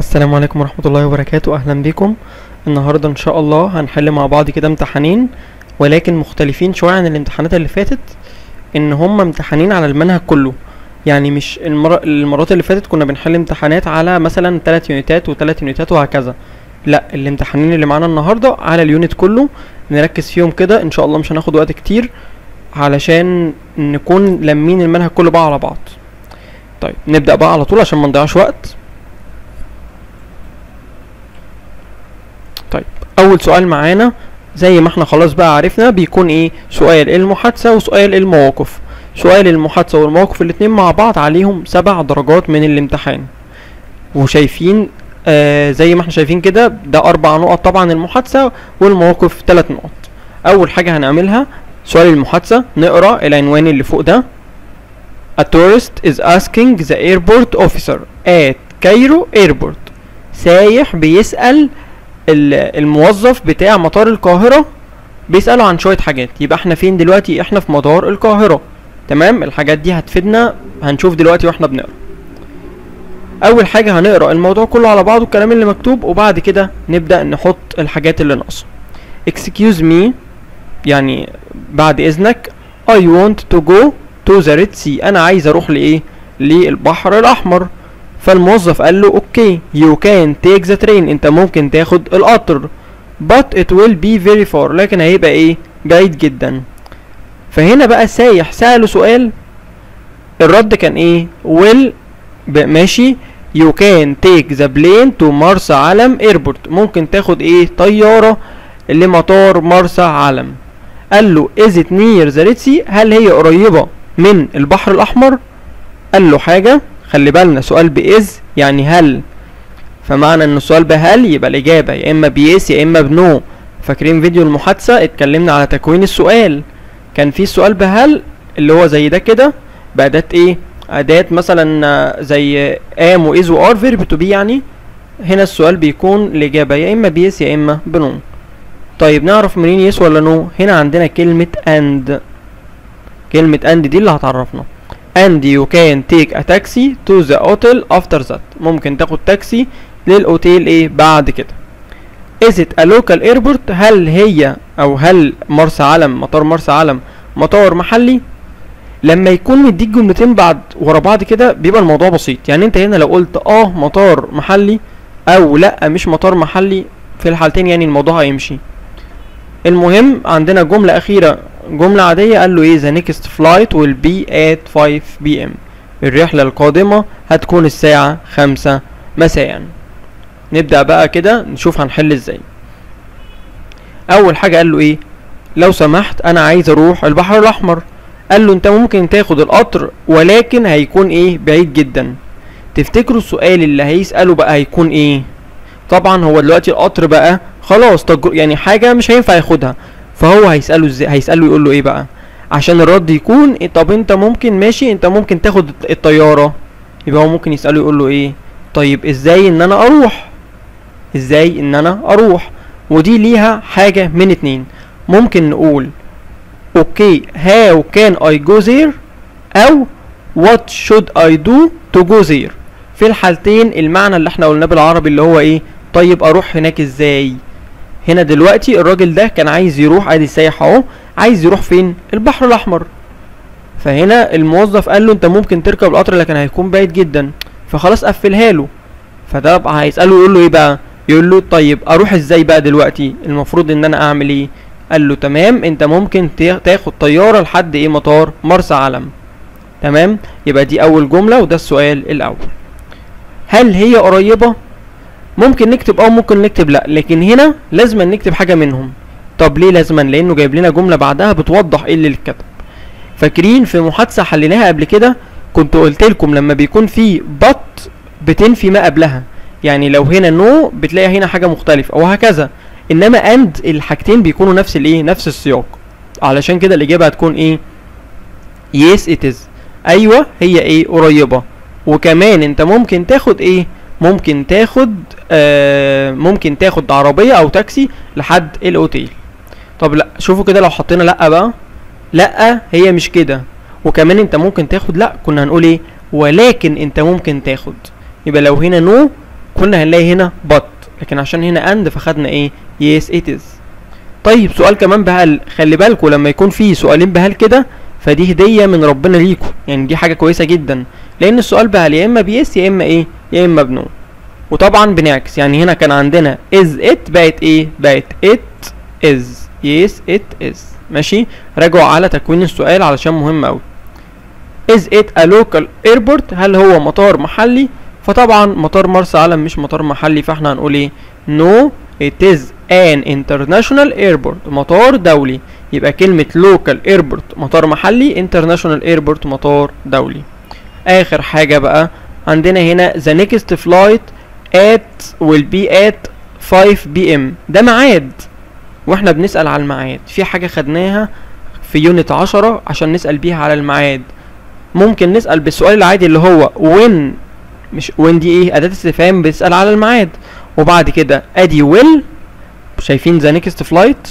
السلام عليكم ورحمة الله وبركاته. أهلا بكم. النهاردة إن شاء الله هنحل مع بعض كده امتحانين، ولكن مختلفين شوية عن الامتحانات اللي فاتت، إن هما امتحانين على المنهج كله. يعني مش المرات اللي فاتت كنا بنحل امتحانات على مثلا 3 يونتات و3 يونتات وهكذا. لا، الامتحانين اللي معانا النهاردة على اليونت كله، نركز فيهم كده إن شاء الله. مش هناخد وقت كتير علشان نكون لمين المنهج كله بقى على بعض. طيب نبدأ بقى على طول عشان ما نضيعش وقت. طيب اول سؤال معانا زي ما احنا خلاص بقى عرفنا بيكون ايه؟ سؤال المحادثة وسؤال المواقف. سؤال المحادثة والمواقف الاتنين مع بعض عليهم 7 درجات من الامتحان. وشايفين زي ما احنا شايفين كده، ده 4 نقط طبعا المحادثة، والمواقف 3 نقط. اول حاجة هنعملها سؤال المحادثة، نقرأ العنوان اللي فوق ده. A tourist is asking the airport officer at Cairo airport. سايح بيسأل الموظف بتاع مطار القاهرة، بيسأله عن شوية حاجات. يبقى احنا فين دلوقتي؟ احنا في مطار القاهرة. تمام، الحاجات دي هتفيدنا، هنشوف دلوقتي واحنا بنقرأ. اول حاجة هنقرأ الموضوع كله على بعضه، الكلام اللي مكتوب، وبعد كده نبدأ نحط الحاجات اللي ناقصة. excuse me يعني بعد اذنك. I want to go to the Red Sea. انا عايز اروح لايه؟ للبحر الاحمر. فالموظف قال له اوكي you can take the train. انت ممكن تاخد القطر but it will be very far. لكن هيبقى ايه؟ بعيد جدا. فهنا بقى سايح سأله سؤال، الرد كان ايه؟ will ماشي you can take the plane to مرسى علم airport. ممكن تاخد ايه؟ طيارة لمطار مرسى علم. قال له is it near the Red Sea؟ هل هي قريبة من البحر الأحمر؟ قال له حاجة، خلي بالنا سؤال بإز يعني هل، فمعنى ان السؤال بهل يبقى الإجابة يا إما بيس يا إما بنو. فاكرين فيديو المحادثة اتكلمنا على تكوين السؤال، كان في السؤال بهل اللي هو زي ده كده بأداة ايه؟ أداة مثلا زي am و is و are verb to be يعني. هنا السؤال بيكون الإجابة يا إما بيس يا إما بنو. طيب نعرف منين يس ولا نو؟ هنا عندنا كلمة and. كلمة and دي اللي هتعرفنا. and you can take a taxi to the hotel after that. ممكن تاخد تاكسي للأوتيل ايه بعد كده. is it a local airport؟ هل هي او هل مرسى علم، مطار مرسى علم مطار محلي؟ لما يكون مديك جملتين بعد ورا بعض كده بيبقى الموضوع بسيط. يعني انت هنا لو قلت مطار محلي او لا مش مطار محلي، في الحالتين يعني الموضوع هيمشي. المهم عندنا جملة أخيرة، جملة عادية. قال له ايه؟ the next flight will be at 5 PM. الرحلة القادمة هتكون الساعة 5 مساء. نبدأ بقى كده نشوف هنحل ازاي. أول حاجة قال له ايه؟ لو سمحت أنا عايز أروح البحر الأحمر. قال له أنت ممكن تاخد القطر ولكن هيكون ايه؟ بعيد جدا. تفتكروا السؤال اللي هيسأله بقى هيكون ايه؟ طبعا هو دلوقتي القطر بقى خلاص يعني حاجة مش هينفع ياخدها، فهو هيسأله ازاي؟ هيسأله يقول له ايه بقى عشان الرد يكون إيه؟ طب انت ممكن ماشي، انت ممكن تاخد الطيارة. يبقى هو ممكن يسأله يقول له ايه؟ طيب ازاي ان انا اروح؟ ازاي ان انا اروح؟ ودي ليها حاجة من اتنين. ممكن نقول اوكي how can I go there، او what should I do to go there. في الحالتين المعنى اللي احنا قلناه بالعربي اللي هو ايه؟ طيب اروح هناك ازاي؟ هنا دلوقتي الراجل ده كان عايز يروح، ادي السايح اهو، عايز يروح فين؟ البحر الاحمر. فهنا الموظف قال له انت ممكن تركب القطر لكن هيكون بعيد جدا، فخلاص قفلها له. فده بقى هيسأله يقول له ايه بقى؟ يقول له طيب اروح ازاي بقى دلوقتي؟ المفروض ان انا اعمل ايه؟ قال له تمام انت ممكن تاخد طيارة لحد ايه؟ مطار مرسى علم. تمام، يبقى دي اول جملة وده السؤال الاول. هل هي قريبة؟ ممكن نكتب ممكن نكتب لا، لكن هنا لازم نكتب حاجة منهم. طب ليه لازما؟ لانه جايب لنا جملة بعدها بتوضح ايه اللي اتكتب. فاكرين في محادثة حليناها قبل كده كنت قلت لكم لما بيكون في but بتنفي ما قبلها، يعني لو هنا no بتلاقي هنا حاجة مختلفة وهكذا. انما and الحاجتين بيكونوا نفس الايه؟ نفس السياق. علشان كده الاجابة هتكون ايه؟ yes it is. ايوه هي ايه؟ قريبة. وكمان انت ممكن تاخد ايه؟ ممكن تاخد عربية او تاكسي لحد الاوتيل. طب لا، شوفوا كده لو حطينا لا بقى، لا هي مش كده. وكمان انت ممكن تاخد، لا كنا هنقول ايه؟ ولكن انت ممكن تاخد. يبقى لو هنا نو كنا هنلاقي هنا but، لكن عشان هنا and فخدنا ايه yes it is. طيب سؤال كمان بهل، خلي بالكوا لما يكون في سؤالين بهل كده فدي هدية من ربنا ليكوا، يعني دي حاجة كويسة جدا، لأن السؤال بهل يا إما بيس يا إما إيه يا إما بنو. وطبعا بنعكس، يعني هنا كان عندنا is it بقت إيه بقت it is yes it is. ماشي، راجعوا على تكوين السؤال علشان مهم أوي. is it a local airport، هل هو مطار محلي؟ فطبعا مطار مرسى علم مش مطار محلي، فاحنا هنقول ايه no it is an international airport، مطار دولي. يبقى كلمة local airport مطار محلي، international airport مطار دولي. اخر حاجة بقى عندنا هنا the next flight will be at 5 p.m. ده ميعاد، واحنا بنسأل على الميعاد في حاجة خدناها في يونت 10 عشان نسأل بيها على الميعاد. ممكن نسأل بالسؤال العادي اللي هو when، مش when دي ايه أداة استفهام بتسأل على الميعاد، وبعد كده ادي will، شايفين the next flight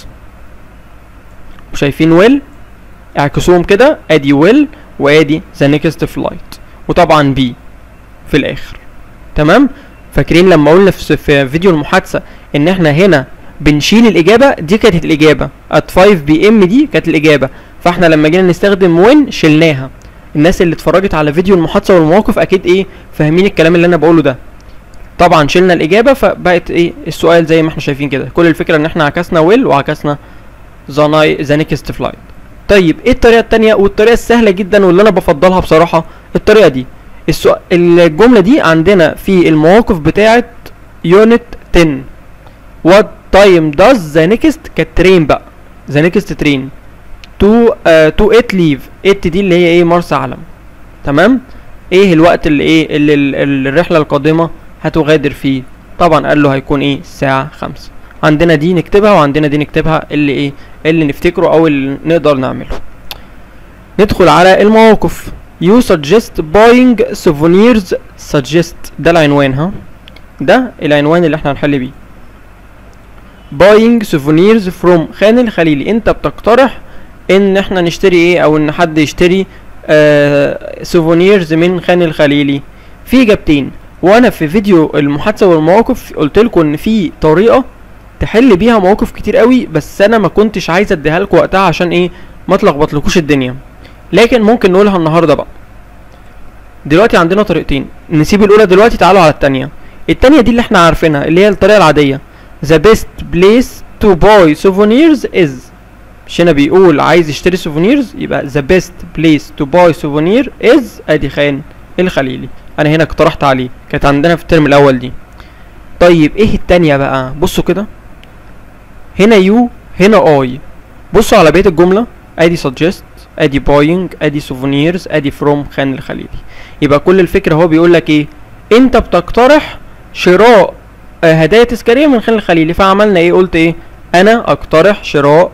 وشايفين will، اعكسوهم كده، ادي will وادي the next flight، وطبعا be في الاخر. تمام، فاكرين لما قلنا في فيديو المحادثة ان احنا هنا بنشيل الاجابة دي، كانت الاجابة at 5 p.m. دي كانت الاجابة، فاحنا لما جينا نستخدم when شلناها. الناس اللي اتفرجت على فيديو المحادثة والمواقف اكيد ايه فاهمين الكلام اللي انا بقوله ده. طبعا شلنا الاجابة فبقت ايه السؤال زي ما احنا شايفين كده. كل الفكرة ان احنا عكسنا will وعكسنا the next flight. طيب ايه الطريقة التانية والطريقة السهلة جدا واللي انا بفضلها بصراحة؟ الطريقة دي، الجملة دي عندنا في المواقف بتاعة يونت 10. what time does the next كانت train بقى، the next train to it leave، it دي اللي هي ايه مرسى علم. تمام، ايه الوقت اللي ايه اللي الرحلة القادمة هتغادر فيه؟ طبعا قال له هيكون ايه الساعة 5. عندنا دي نكتبها وعندنا دي نكتبها، اللي ايه اللي نفتكره او اللي نقدر نعمله. ندخل على المواقف. you suggest buying souvenirs، suggest ده العنوان، ها ده العنوان اللي احنا هنحل بيه. buying souvenirs from خان الخليلي، انت بتقترح ان احنا نشتري ايه او ان حد يشتري souvenirs من خان الخليلي. في اجابتين، وانا في فيديو المحادثة والمواقف قلت لكم ان في طريقة تحل بيها مواقف كتير قوي، بس انا ما كنتش عايز اديها لكم وقتها عشان ايه ما تلخبطلكوش الدنيا، لكن ممكن نقولها النهارده بقى. دلوقتي عندنا طريقتين، نسيب الاولى دلوقتي، تعالوا على التانية. التانية دي اللي احنا عارفينها اللي هي الطريقة العادية. the best place to buy souvenirs is، مش هنا بيقول عايز يشتري souvenirs، يبقى the best place to buy souvenir is ادي خان الخليلي. انا هنا اقترحت عليه، كانت عندنا في الترم الاول دي. طيب ايه التانية بقى؟ بصوا كده، هنا يو هنا اي، بصوا على بقية الجملة، ادي suggest ادي buying ادي souvenirs ادي from خان الخليلي. يبقى كل الفكرة هو بيقول لك ايه، انت بتقترح شراء هدايا تذكارية من خان الخليلي، فعملنا ايه؟ قلت ايه؟ انا اقترح شراء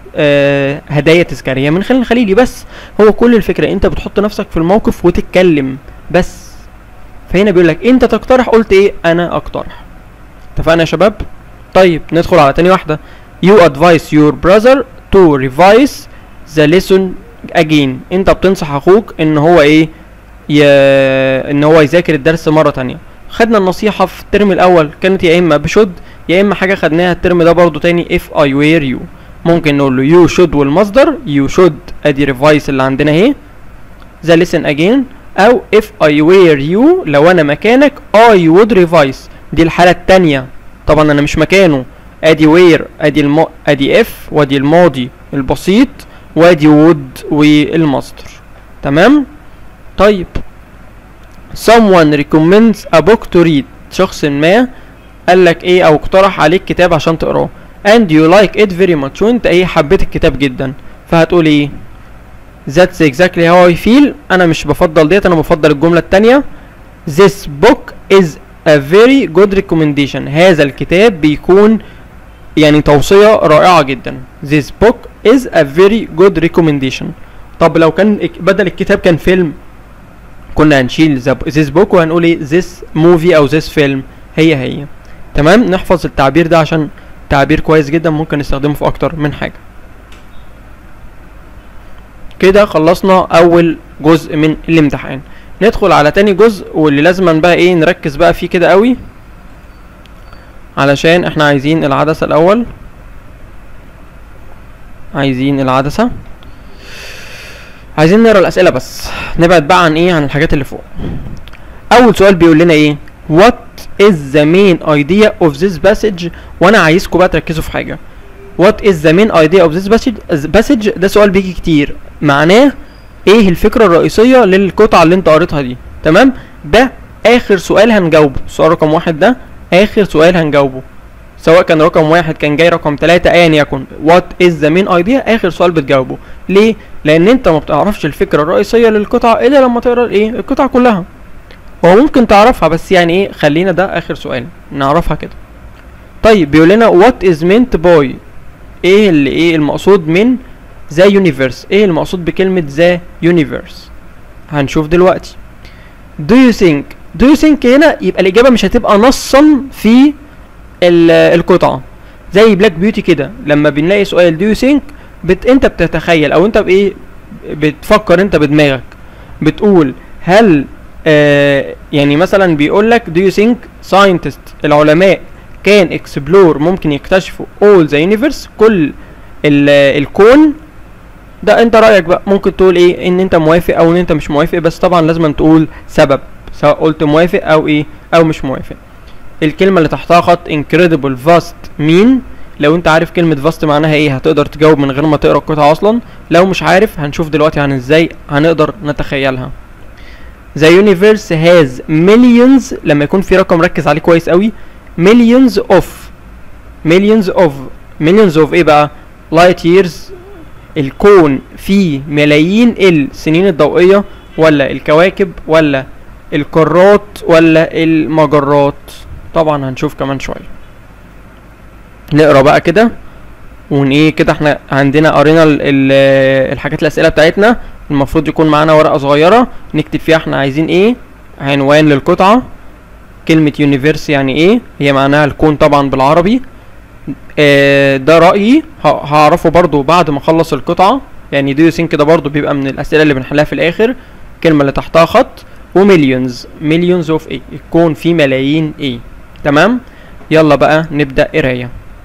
هدايا تذكارية من خان الخليلي. بس هو كل الفكرة انت بتحط نفسك في الموقف وتتكلم بس. فهنا بيقول لك انت تقترح، قلت ايه؟ انا اقترح. اتفقنا يا شباب؟ طيب ندخل على تاني واحدة. you advise your brother to revise the lesson again، انت بتنصح اخوك ان هو ايه ان هو يذاكر الدرس مرة تانية. خدنا النصيحة في الترم الاول كانت يا اما بشود يا اما حاجة خدناها الترم ده برضو تاني if I were you. ممكن نقول له you should والمصدر you should ادي revise اللي عندنا اهي the lesson again، او if I were you لو انا مكانك I would revise، دي الحالة التانية. طبعا انا مش مكانه، ادي where ادي if وادي الماضي البسيط وادي would والمصدر. تمام. طيب someone recommends a book to read، شخص ما قالك ايه او اقترح عليك كتاب عشان تقراه and you like it very much، وانت ايه حبيت الكتاب جدا، فهتقول ايه؟ that's exactly how I feel، انا مش بفضل ديت، انا بفضل الجملة التانية this book is a very good recommendation، هذا الكتاب بيكون يعني توصية رائعة جدا. this book is a very good recommendation. طب لو كان بدل الكتاب كان فيلم كنا هنشيل this book وهنقول ايه this movie او this film، هي. تمام، نحفظ التعبير ده عشان تعبير كويس جدا ممكن نستخدمه في اكتر من حاجة. كده خلصنا اول جزء من الامتحان. ندخل على تاني جزء واللي لازم بقى ايه نركز بقى فيه كده قوي، علشان احنا عايزين العدسة الاول، عايزين نقرا الاسئلة بس، نبعد بقى عن ايه، عن الحاجات اللي فوق. اول سؤال بيقول لنا ايه؟ what is the main idea of this passage. وانا عايزكم بقى تركزوا في حاجة. what is the main idea of this passage ده سؤال بيجي كتير، معناه ايه الفكرة الرئيسية للقطعة اللي انت قريتها دي. تمام، ده اخر سؤال هنجاوبه، السؤال رقم 1 ده اخر سؤال هنجاوبه، سواء كان رقم 1 كان جاي رقم 3 ايا يكن. what is the main idea اخر سؤال بتجاوبه. ليه؟ لان انت ما بتعرفش الفكرة الرئيسية للقطعة الا لما تقرا ايه، القطعة كلها. هو ممكن تعرفها بس يعني ايه، خلينا ده اخر سؤال نعرفها كده. طيب بيقول لنا what is meant by، ايه المقصود من the universe، ايه المقصود بكلمة the universe؟ هنشوف دلوقتي. do you think هنا يبقى الاجابة مش هتبقى نصا في القطعة، زي بلاك بيوتي كده لما بنلاقي سؤال do you think انت بتتخيل او انت بايه بتفكر انت بدماغك، بتقول هل يعني مثلا بيقول لك do you think scientists العلماء كان explore ممكن يكتشفوا all the universe كل الكون ده. انت رأيك بقى ممكن تقول ايه، ان انت موافق او ان انت مش موافق، بس طبعا لازم تقول سبب، سواء قلت موافق او ايه او مش موافق. الكلمة اللي تحتها خط incredible vast مين، لو انت عارف كلمة vast معناها ايه هتقدر تجاوب من غير ما تقرا القطعة اصلا، لو مش عارف هنشوف دلوقتي عن ازاي هنقدر نتخيلها. The universe has millions، لما يكون في رقم ركز عليه كويس قوي، millions of ايه بقى، light years. الكون فيه ملايين السنين الضوئية، ولا الكواكب، ولا القارات، ولا المجرات؟ طبعا هنشوف كمان شوية. نقرا بقى كده ايه كده، احنا عندنا قرينا الحاجات الاسئلة بتاعتنا. المفروض يكون معانا ورقة صغيرة نكتب فيها احنا عايزين ايه، عنوان للقطعة، كلمة يونيفيرس يعني ايه، هي معناها الكون طبعا بالعربي. ده رأيي هعرفه برضو بعد ما اخلص القطعة، يعني دو يو ثينك كده برضو بيبقى من الاسئلة اللي بنحلها في الاخر. الكلمة اللي تحتها خط ومليونز اوف ايه، الكون فيه ملايين ايه. تمام، يلا بقى نبدأ قراية.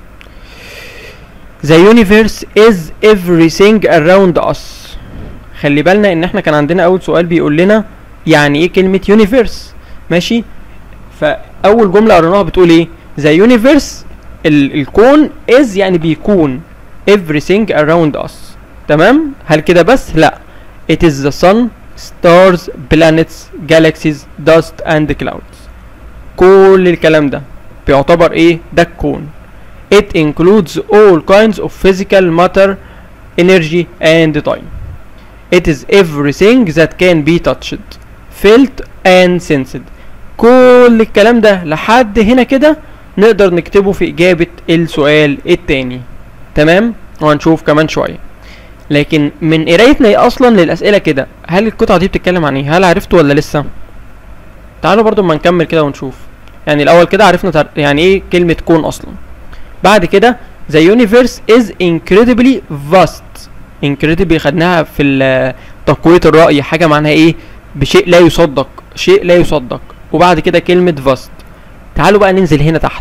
The universe is everything around us. خلي بالنا ان احنا كان عندنا اول سؤال بيقول لنا يعني ايه كلمة يونيفيرس، ماشي؟ فاول جملة قريناها بتقول ايه؟ the universe الكون is يعني بيكون everything around us. تمام، هل كده بس؟ لا، it is the sun, stars, planets, galaxies, dust and clouds. كل الكلام ده بيعتبر ايه؟ ده الكون. it includes all kinds of physical matter, energy and time. it is everything that can be touched, felt and sensed. كل الكلام ده لحد هنا كده نقدر نكتبه في إجابة السؤال التاني. تمام، وهنشوف كمان شوية. لكن من قرايتنا أصلا للأسئلة كده، هل القطعة دي بتتكلم عن ايه؟ هل عرفتوا ولا لسه؟ تعالوا برضو ما نكمل كده ونشوف. يعني الأول كده عرفنا يعني ايه كلمة كون أصلا. بعد كده the universe is incredibly vast. incredibly خدناها في تقوية الرأي، حاجة معناها ايه؟ بشيء لا يصدق، شيء لا يصدق. وبعد كده كلمة vast. تعالوا بقى ننزل هنا تحت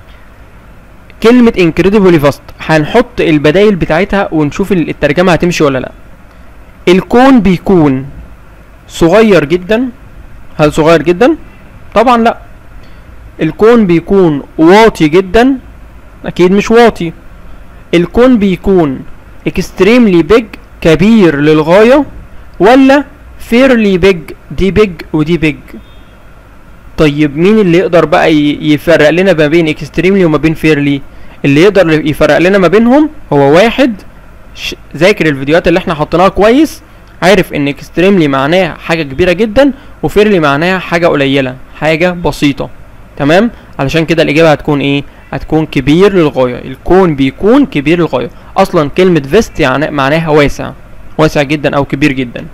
كلمة incredibly vast، هنحط البدايل بتاعتها ونشوف الترجمة هتمشي ولا لا. الكون بيكون صغير جدا، هل صغير جدا؟ طبعا لا. الكون بيكون واطي جدا، اكيد مش واطي. الكون بيكون extremely big كبير للغاية، ولا fairly big دي big ودي big؟ طيب مين اللي يقدر بقى يفرق لنا ما بين extremely وما بين fairly؟ اللي يقدر يفرق لنا ما بينهم هو واحد ذاكر الفيديوهات اللي احنا حطيناها كويس، عارف ان extremely معناها حاجة كبيرة جدا، وfairly معناها حاجة قليلة، حاجة بسيطة. تمام، علشان كده الإجابة هتكون ايه؟ هتكون كبير للغاية. الكون بيكون كبير للغاية. أصلا كلمة vast يعني معناها واسع، واسع جدا أو كبير جدا.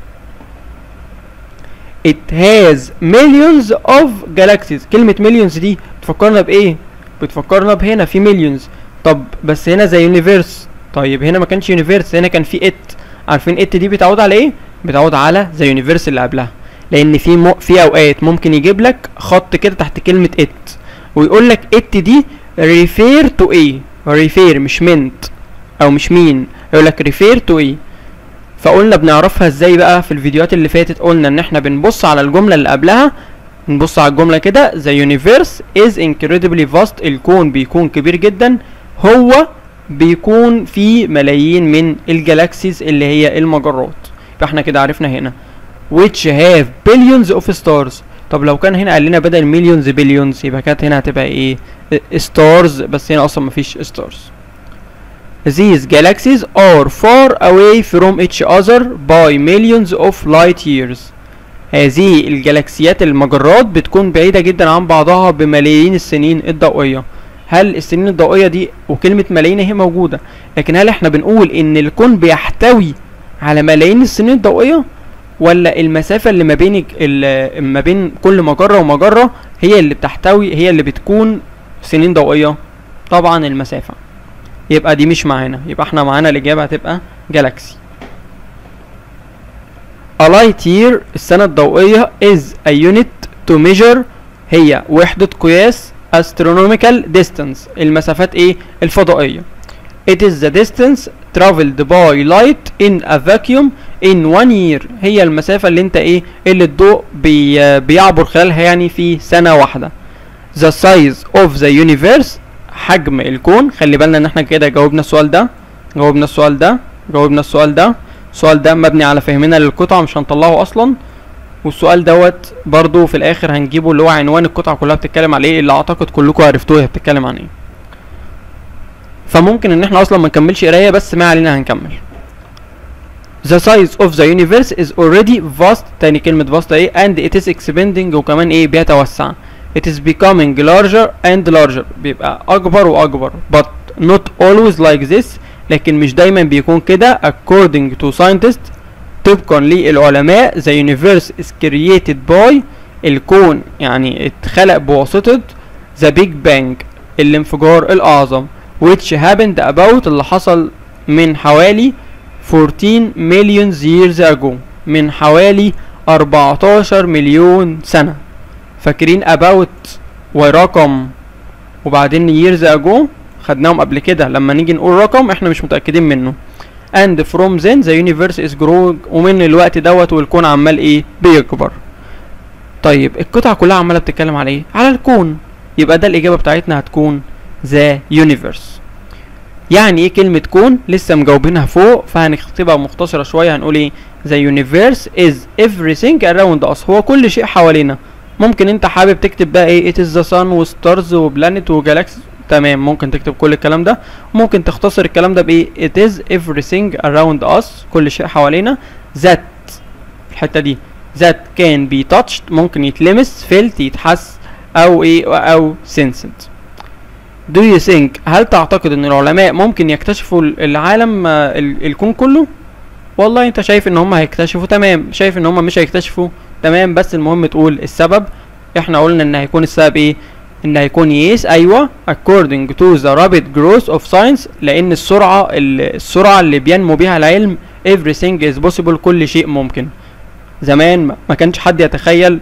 It has millions of galaxies. كلمة millions دي بتفكرنا بإيه؟ بتفكرنا بهنا في millions. طب بس هنا زي universe. طيب هنا ما كانش universe، هنا كان في it. عارفين it دي بتعود على إيه؟ بتعود على زي universe اللي قبلها. لأن في أوقات ممكن يجيب لك خط كده تحت كلمة it ويقول لك it دي refer to ايه؟ refer مش meant او مش مين، يقولك refer to ايه. فقلنا بنعرفها ازاي بقى في الفيديوهات اللي فاتت، قلنا ان احنا بنبص على الجملة اللي قبلها، نبص على الجملة كده the universe is incredibly vast، الكون بيكون كبير جدا، هو بيكون في ملايين من الجالاكسيز اللي هي المجرات. فاحنا كده عرفنا هنا which have billions of stars. طب لو كان هنا قال لنا بدل مليونز بليونز يبقى كانت هنا هتبقى ايه؟ stars، بس هنا اصلا مفيش stars. These galaxies are far away from each other by millions of light years. هذه الجالاكسيات المجرات بتكون بعيدة جدا عن بعضها بملايين السنين الضوئية. هل السنين الضوئية دي وكلمة ملايين هي موجودة، لكن هل احنا بنقول ان الكون بيحتوي على ملايين السنين الضوئية، ولا المسافة اللي ما بين كل مجرة ومجرة هي اللي بتحتوي، هي اللي بتكون سنين ضوئية؟ طبعا المسافة. يبقى دي مش معانا، يبقى احنا معانا الإجابة هتبقى جالاكسي. A light year السنة الضوئية is a unit to measure، هي وحدة قياس astronomical distance، المسافات ايه؟ الفضائية. It is the distance traveled by light in a vacuum in 1 year، هي المسافة اللي انت ايه؟ اللي الضوء بيعبر خلالها يعني في سنة واحدة. The size of the universe حجم الكون، خلي بالنا ان احنا كده جاوبنا السؤال ده، جاوبنا السؤال ده، جاوبنا السؤال ده. السؤال ده مبني على فهمنا للقطعة، مش هنطلعه اصلا. والسؤال دوت برضو في الاخر هنجيبه، اللي هو عنوان القطعة كلها بتتكلم على ايه، اللي اعتقد كلكم عرفتوه هي بتتكلم عن ايه. فممكن ان احنا اصلا ما نكملش قرايه، بس ما علينا هنكمل. The size of the universe is already vast، تاني كلمة vast ايه؟ and it is expanding، وكمان ايه؟ بيتوسع. It is becoming larger and larger، بيبقى اكبر واكبر. But not always like this، لكن مش دايما بيكون كده. According to scientists، طبقا للعلماء the universe is created by، الكون يعني اتخلق بواسطة the big bang، الانفجار الاعظم. which happened about، اللي حصل من حوالي 14 million years ago، من حوالي 14 مليون سنة. فاكرين about ورقم وبعدين years ago خدناهم قبل كده، لما نيجي نقول رقم احنا مش متأكدين منه. and from then the universe is growing، ومن الوقت دوت والكون عمال ايه؟ بيكبر. طيب القطعة كلها عمالة بتتكلم على ايه؟ على الكون، يبقى ده الإجابة بتاعتنا هتكون the universe. يعني ايه كلمة كون؟ لسه مجاوبينها فوق، فهنكتبها مختصرة شوية. هنقول ايه؟ the universe is everything around us، هو كل شيء حوالينا. ممكن انت حابب تكتب بقى ايه؟ it is the sun وستارز وبلانت وجالاكسي، تمام، ممكن تكتب كل الكلام ده. ممكن تختصر الكلام ده بايه؟ it is everything around us، كل شيء حوالينا. that الحتة دي that can be touched، ممكن يتلمس، felt يتحس، او ايه؟ او sensed. Do you think، هل تعتقد ان العلماء ممكن يكتشفوا العالم الكون كله؟ والله انت شايف ان هم هيكتشفوا، تمام. شايف ان هم مش هيكتشفوا، تمام. بس المهم تقول السبب. احنا قلنا ان هيكون السبب ايه؟ ان هيكون يس، ايوه، according to the rapid growth of science، لان السرعة اللي بينمو بيها العلم. everything is possible، كل شيء ممكن. زمان ما كانش حد يتخيل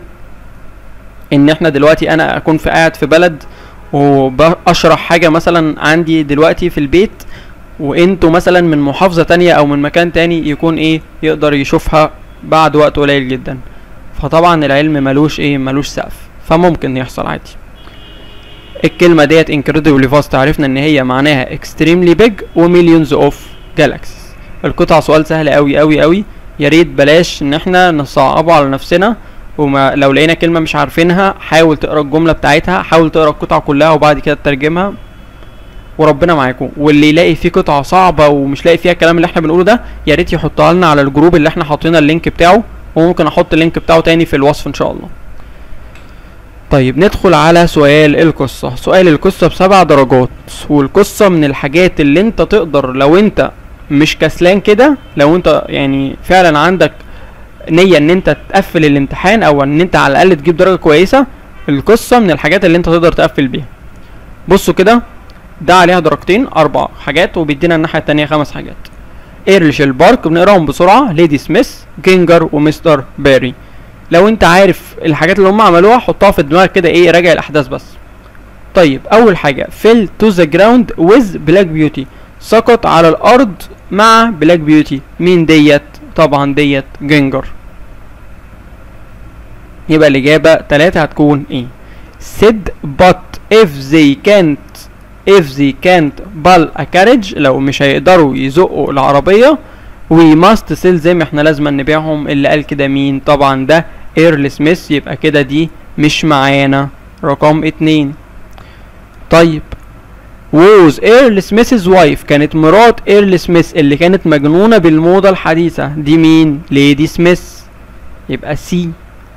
ان احنا دلوقتي انا اكون قاعد في بلد وبشرح حاجة مثلا عندي دلوقتي في البيت، وانتوا مثلا من محافظة تانية او من مكان تاني يكون ايه؟ يقدر يشوفها بعد وقت قليل جدا. فطبعا العلم ملوش ايه؟ ملوش سقف، فممكن يحصل عادي. الكلمة ديت incredibly vast عرفنا ان هي معناها extremely big و millions of galaxies. القطعة سؤال سهل اوي اوي اوي، ياريت بلاش ان احنا نصعبه على نفسنا. لو لقينا كلمة مش عارفينها حاول تقرا الجملة بتاعتها، حاول تقرا القطعة كلها وبعد كده تترجمها، وربنا معاكم. واللي يلاقي فيه قطعة صعبة ومش لاقي فيها الكلام اللي احنا بنقوله ده، يا ريت يحطها لنا على الجروب اللي احنا حاطين اللينك بتاعه، وممكن احط اللينك بتاعه تاني في الوصف ان شاء الله. طيب ندخل على سؤال القصة. سؤال القصة ب7 درجات، والقصة من الحاجات اللي انت تقدر لو انت مش كسلان كده، لو انت يعني فعلا عندك نية ان انت تقفل الامتحان او ان انت على الاقل تجيب درجة كويسة، القصة من الحاجات اللي انت تقدر تقفل بيها. بصوا كده، ده عليها درجتين، 4 حاجات، وبيدينا الناحية التانية 5 حاجات. ايرليشيل بارك بنقراهم بسرعة، ليدي سميث، جينجر، ومستر باري. لو انت عارف الحاجات اللي هم عملوها حطها في دماغك كده، ايه؟ راجع الاحداث بس. طيب اول حاجة fell to the ground with black beauty، سقط على الارض مع black beauty. مين ديت؟ طبعا ديت جينجر. يبقى الاجابة 3 هتكون ايه؟ said but if they can't pull a carriage، لو مش هيقدروا يزقوا العربية we must sell them، احنا لازم نبيعهم. اللي قال كده مين؟ طبعا ده ايرل سميث. يبقى كده دي مش معانا، رقم 2. طيب was ايرل سميث's wife، كانت مرات ايرل سميث اللي كانت مجنونة بالموضة الحديثة دي مين؟ ليدي سميث. يبقى سي.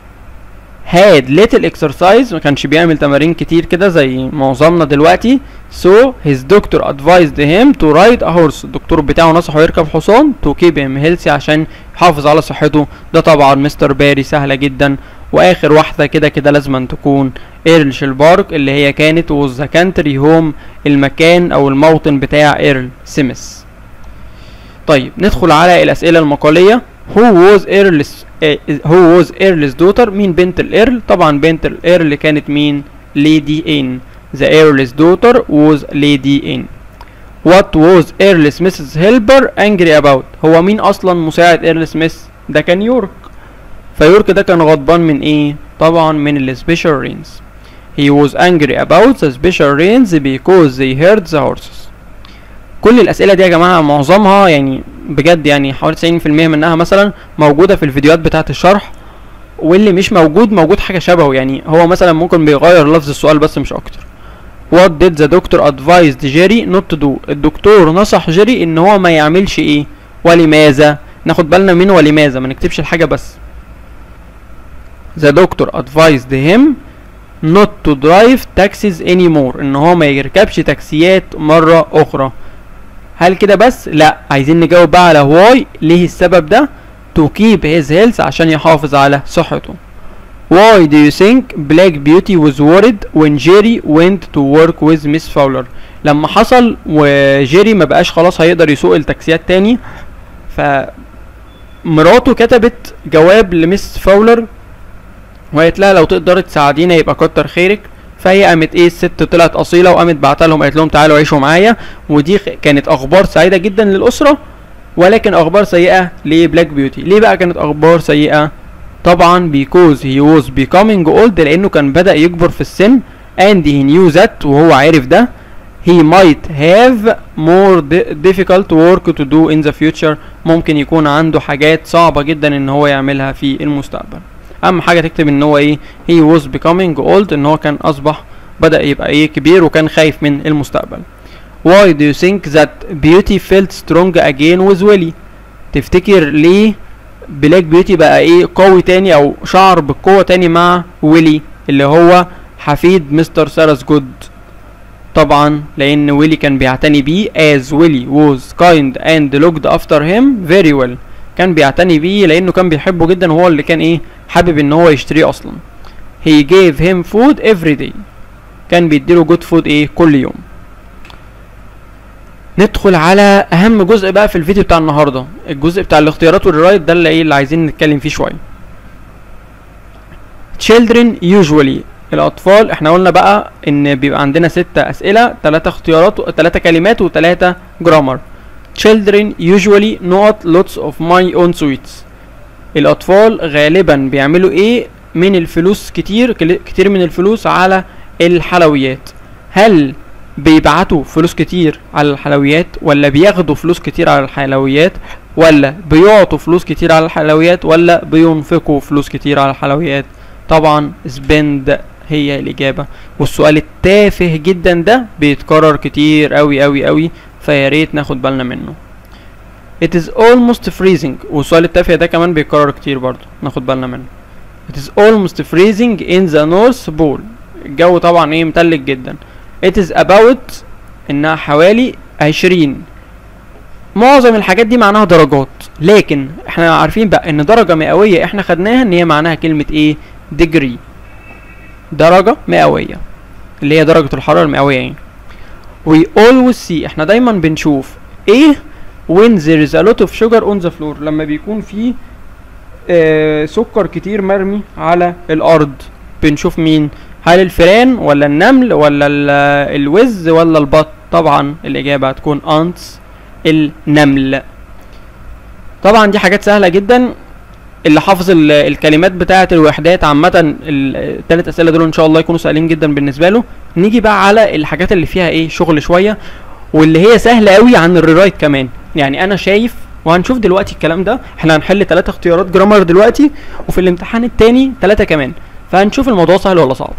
had little exercise، ما كانش بيعمل تمارين كتير كده زي معظمنا دلوقتي. so his doctor advised him to ride a horse، الدكتور بتاعه نصحه يركب حصان to keep him healthy، عشان يحافظ على صحته. ده طبعا مستر باري، سهلة جدا. واخر واحدة كده كده لازم تكون ايرل بارك، اللي هي كانت was the country home، المكان او الموطن بتاع ايرل سميث. طيب ندخل على الاسئلة المقالية. who was Earl's daughter، مين بنت الإيرل؟ طبعا بنت الإيرل كانت مين؟ ليدي إن. the Earl's daughter was Lady Anne. what was Earl Smith's helper angry about، هو مين أصلا مساعد إيرل سميث؟ ده كان يورك. فيورك ده كان غضبان من إيه؟ طبعا من ال special rains. he was angry about the special rains because they hurt the horses. كل الاسئله دي يا جماعه معظمها يعني بجد يعني حوالي 90% منها مثلا موجوده في الفيديوهات بتاعه الشرح، واللي مش موجود حاجه شبهه. يعني هو مثلا ممكن بيغير لفظ السؤال بس مش اكتر. what did the doctor advise Jerry not to do، الدكتور نصح جيري ان هو ما يعملش ايه ولماذا. ناخد بالنا من ولماذا، ما نكتبش الحاجه بس. the doctor advised him not to drive taxis anymore، ان هو ما يركبش تاكسيات مره اخرى. هل كده بس؟ لا، عايزين نجاوب بقى على واي، ليه السبب ده؟ to keep his health، عشان يحافظ على صحته. why do you think Black Beauty was worried when Jerry went to work with Miss Fowler، لما حصل وجيري ما بقاش خلاص هيقدر يسوق التاكسيات تاني، فمراته كتبت جواب لميس فاولر وقالت لها لو تقدر تساعدينا يبقى كتر خيرك. فهي قامت ايه، الست طلعت اصيله وقامت بعتها لهم، قالت لهم تعالوا عيشوا معايا. ودي كانت اخبار سعيده جدا للاسره، ولكن اخبار سيئه لبلاك بيوتي. ليه بقى كانت اخبار سيئه؟ طبعا because he was becoming old، لانه كان بدأ يكبر في السن. and he knew that، وهو عارف ده. he might have more difficult work to do in the future، ممكن يكون عنده حاجات صعبه جدا ان هو يعملها في المستقبل. اهم حاجه تكتب ان هو ايه، he was becoming old، ان هو كان اصبح بدأ يبقى ايه كبير وكان خايف من المستقبل. why do you think that Beauty felt strong again with Willy، تفتكر ليه بلاك بيوتي بقى ايه قوي تاني او شعر بالقوة تاني مع ويلي اللي هو حفيد مستر سارس جود؟ طبعا لان ويلي كان بيعتني بيه as Willy was kind and looked after him very well، كان بيعتني بيه لانه كان بيحبه جدا وهو اللي كان ايه حابب ان هو يشتريه اصلا. he gave him food every day، كان بيديله جود فود ايه كل يوم. ندخل على اهم جزء بقى في الفيديو بتاع النهارده، الجزء بتاع الاختيارات والرايت، ده اللي ايه اللي عايزين نتكلم فيه شويه. children usually، الاطفال احنا قلنا بقى ان بيبقى عندنا 6 اسئله، 3 اختيارات، 3 كلمات و3 جرامر. children usually not lots of my own sweets، الاطفال غالبا بيعملوا ايه من الفلوس، كتير من الفلوس على الحلويات. هل بيبعتوا فلوس كتير على الحلويات، ولا بياخدوا فلوس كتير على الحلويات، ولا بيعطوا فلوس كتير على الحلويات، ولا بينفقوا فلوس كتير على الحلويات؟ طبعا spend هي الإجابة. والسؤال التافه جدا ده بيتكرر كتير قوي قوي قوي، فياريت ناخد بالنا منه. It is almost freezing، والسؤال التافه ده كمان بيتكرر كتير برضو، ناخد بالنا منه. It is almost freezing in the North Pole، الجو طبعا ايه متلج جدا. It is about، انها حوالي 20. معظم الحاجات دي معناها درجات، لكن احنا عارفين بقى ان درجة مئوية احنا خدناها ان هي معناها كلمة ايه، degree، درجة مئوية اللي هي درجة الحرارة المئوية يعني. We always see، احنا دايما بنشوف ايه when there is a lot of sugar on the floor، لما بيكون في سكر كتير مرمي على الارض. بنشوف مين؟ هل الفئران ولا النمل ولا الوز ولا البط؟ طبعا الاجابه هتكون ants، النمل. طبعا دي حاجات سهله جدا، اللي حافظ الكلمات بتاعه الوحدات عامه الثلاث اسئله دول ان شاء الله يكونوا سهلين جدا بالنسبه له. نيجي بقى على الحاجات اللي فيها ايه شغل شويه، واللي هي سهله قوي عن الريرايت كمان. يعني انا شايف وهنشوف دلوقتي الكلام ده، احنا هنحل 3 اختيارات جرامر دلوقتي، وفي الامتحان التاني 3 كمان، فهنشوف الموضوع سهل ولا صعب.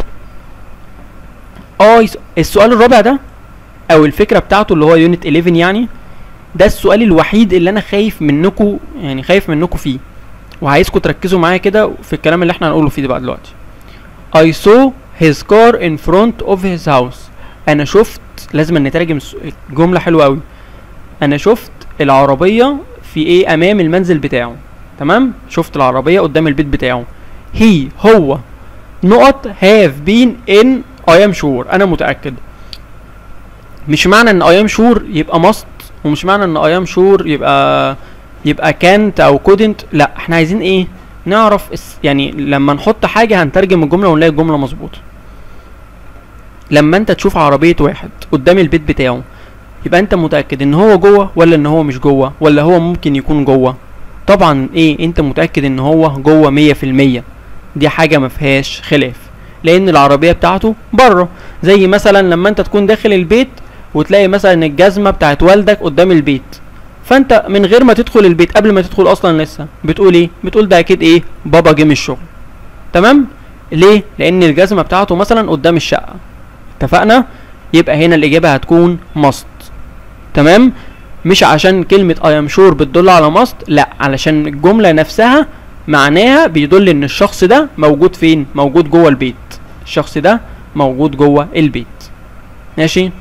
السؤال الرابع ده او الفكره بتاعته اللي هو يونت 11 يعني، ده السؤال الوحيد اللي انا خايف منكم، يعني خايف منكم فيه، وعايزكم تركزوا معايا كده في الكلام اللي احنا هنقوله فيه ده بقى دلوقتي. I saw his car in front of his house. انا شفت، لازم نترجم جمله حلوه قوي. انا شفت العربيه في ايه امام المنزل بتاعه. تمام، شفت العربيه قدام البيت بتاعه. هو نقط have been in I am sure، انا متاكد. مش معنى ان I am sure يبقى must، ومش معنى ان I am sure يبقى can't او couldn't. لا، احنا عايزين ايه؟ نعرف يعني لما نحط حاجه هنترجم الجمله ونلاقي الجمله مظبوطه. لما انت تشوف عربيه واحد قدام البيت بتاعه، يبقى انت متاكد ان هو جوه ولا ان هو مش جوه، ولا هو ممكن يكون جوه؟ طبعا ايه، انت متاكد ان هو جوه 100%. دي حاجه ما فيهاش خلاف، لان العربيه بتاعته بره. زي مثلا لما انت تكون داخل البيت وتلاقي مثلا الجزمه بتاعت والدك قدام البيت، فانت من غير ما تدخل البيت، قبل ما تدخل اصلا لسه بتقول ايه؟ بتقول ده اكيد ايه، بابا جه من الشغل. تمام، ليه؟ لان الجزمه بتاعته مثلا قدام الشقه. اتفقنا؟ يبقى هنا الاجابه هتكون must. تمام، مش عشان كلمه I am sure بتدل على must، لا، علشان الجمله نفسها معناها بيدل ان الشخص ده موجود فين؟ موجود جوه البيت. الشخص ده موجود جوه البيت. ماشي،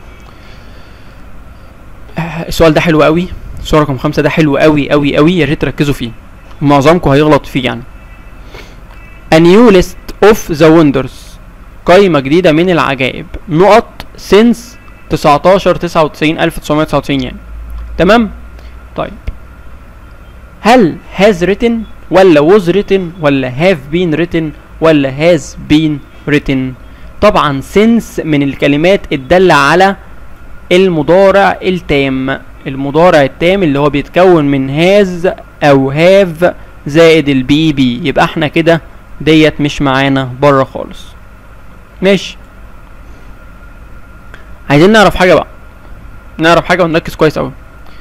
السؤال ده حلو قوي، السؤال رقم 5 ده حلو قوي قوي قوي، يا ريت تركزوا فيه، معظمكم هيغلط فيه يعني. A new list of the wonders، قائمة جديدة من العجائب، نقط since 1999 يعني. تمام؟ طيب، هل has written ولا was written ولا have been written ولا has been written؟ طبعا since من الكلمات الدالة على المضارع التام. المضارع التام اللي هو بيتكون من has او have زائد البي بي، يبقى احنا كده ديت مش معانا بره خالص. ماشي، عايزين نعرف حاجه بقى، نعرف حاجه ونركز كويس قوي.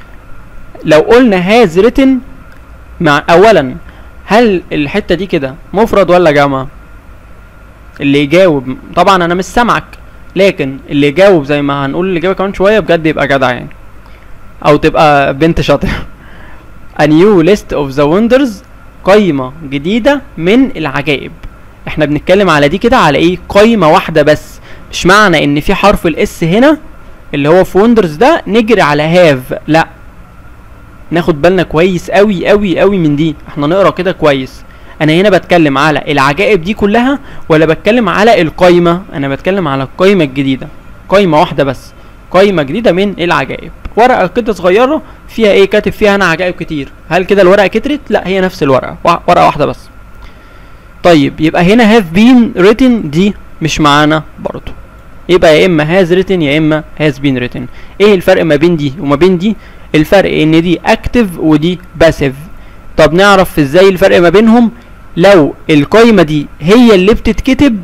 لو قلنا has written، مع اولا هل الحته دي كده مفرد ولا جمع؟ اللي يجاوب، طبعا انا مش سامعك، لكن اللي يجاوب زي ما هنقول الاجابه كمان شويه بجد يبقى جدع يعني، او تبقى بنت شاطره. A new list of the wonders، قايمه جديده من العجائب. احنا بنتكلم على دي كده على ايه؟ قايمه واحده بس. مش معنى ان في حرف الاس هنا اللي هو في وندرز ده نجري على هاف، لا، ناخد بالنا كويس قوي قوي قوي من دي. احنا نقرا كده كويس، انا هنا بتكلم على العجائب دي كلها ولا بتكلم على القايمه؟ انا بتكلم على القايمه الجديده، قايمه واحده بس، قايمه جديده من العجائب. ورقه كده صغيره فيها ايه؟ كاتب فيها انا عجائب كتير. هل كده الورقه كترت؟ لا، هي نفس الورقه، ورقه واحده بس. طيب، يبقى هنا have been written دي مش معانا برضو، يبقى يا اما has written يا اما has been written. ايه الفرق ما بين دي وما بين دي؟ الفرق ان دي active ودي passive. طب نعرف ازاي الفرق ما بينهم؟ لو القايمه دي هي اللي بتتكتب،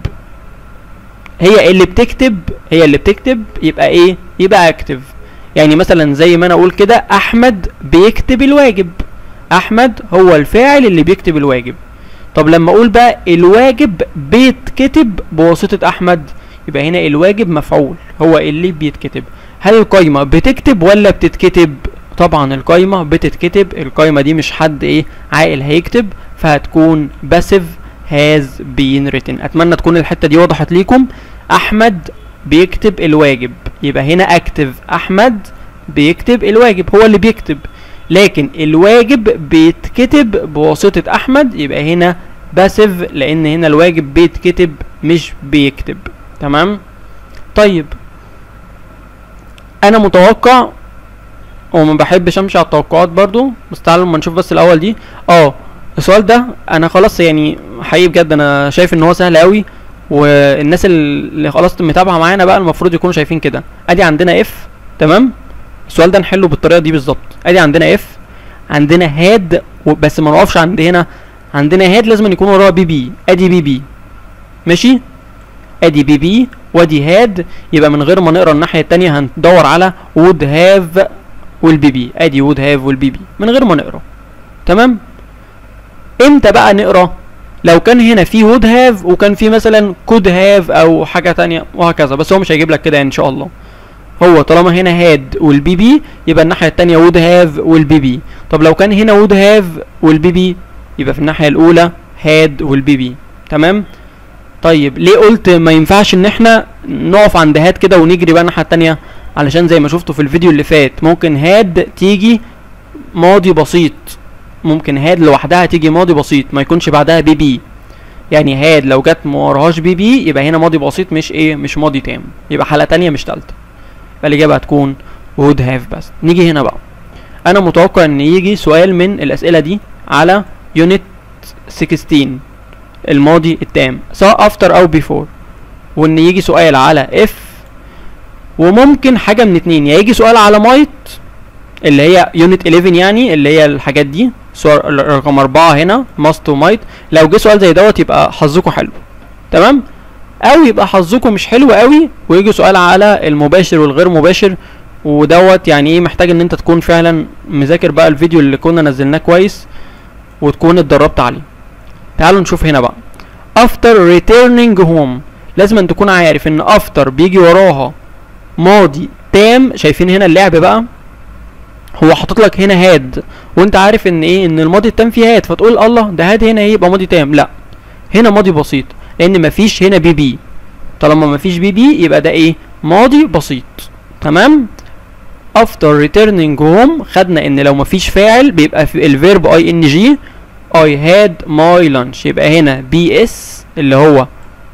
هي اللي بتكتب يبقى ايه؟ يبقى active. يعني مثلا زي ما انا اقول كده احمد بيكتب الواجب، احمد هو الفاعل اللي بيكتب الواجب. طب لما اقول بقى الواجب بيتكتب بواسطه احمد، يبقى هنا الواجب مفعول هو اللي بيتكتب. هل القايمه بتكتب ولا بتتكتب؟ طبعا القايمه بتتكتب، القايمه دي مش حد ايه عاقل هيكتب، فهتكون passive has been written. اتمنى تكون الحته دي وضحت ليكم. احمد بيكتب الواجب، يبقى هنا active، احمد بيكتب الواجب، هو اللي بيكتب، لكن الواجب بيتكتب بواسطه احمد، يبقى هنا passive، لان هنا الواجب بيتكتب مش بيكتب. تمام؟ طيب، انا متوقع وما بحبش امشي على التوقعات برضو، بس تعالوا اما نشوف بس الاول دي. السؤال ده انا خلاص يعني حقيقي بجد انا شايف ان هو سهل قوي، والناس اللي خلاص متابعه معانا بقى المفروض يكونوا شايفين كده. ادي عندنا اف، تمام. السؤال ده نحله بالطريقه دي بالظبط. ادي عندنا اف، عندنا هاد، بس ما نقفش عند هنا. عندنا هاد لازم يكون وراها بي بي. ادي بي بي، ماشي. ادي بي بي وادي هاد، يبقى من غير ما نقرا الناحيه التانيه هندور على would have والبي بي. ادي would have والبي بي من غير ما نقرا، تمام. امتى بقى نقرا؟ لو كان هنا في would have وكان في مثلا could have او حاجه تانيه وهكذا، بس هو مش هيجيب لك كده ان شاء الله. هو طالما هنا هاد والبي بي يبقى الناحيه التانيه would have والبي بي. طب لو كان هنا would have والبي بي يبقى في الناحيه الاولى had والبي بي، تمام. طيب ليه قلت ما ينفعش ان احنا نقف عند هاد كده ونجري بقى الناحيه التانيه؟ علشان زي ما شفتوا في الفيديو اللي فات ممكن هاد تيجي ماضي بسيط، ممكن هاد لوحدها تيجي ماضي بسيط ما يكونش بعدها بي بي. يعني هاد لو جت ما وراهاش بي بي يبقى هنا ماضي بسيط مش ايه، مش ماضي تام، يبقى حاله تانيه مش تالته. فالاجابه هتكون would have بس. نيجي هنا بقى، انا متوقع ان يجي سؤال من الاسئله دي على يونت 16 الماضي التام سواء after او before، وان يجي سؤال على if، وممكن حاجه من اتنين، يا يجي سؤال على might اللي هي يونت 11 يعني اللي هي الحاجات دي، سؤال رقم 4 هنا must و might. لو جه سؤال زي دوت يبقى حظكم حلو، تمام. او يبقى حظكم مش حلو قوي ويجي سؤال على المباشر والغير مباشر، ودوت يعني ايه محتاج ان انت تكون فعلا مذاكر بقى الفيديو اللي كنا نزلناه كويس وتكون اتدربت عليه. تعالوا نشوف هنا بقى after returning home. لازم أن تكون عارف ان after بيجي وراها ماضي تام. شايفين هنا اللعب بقى، هو حاطط لك هنا هاد وانت عارف ان ايه، ان الماضي التام فيه هاد، فتقول الله ده هاد هنا ايه يبقى ماضي تام. لا، هنا ماضي بسيط لان مفيش هنا بي بي. طالما مفيش بي بي يبقى ده ايه، ماضي بسيط، تمام. after returning home خدنا ان لو مفيش فاعل بيبقى في الفيرب اي ان جي. I had my lunch يبقى هنا بي اس اللي هو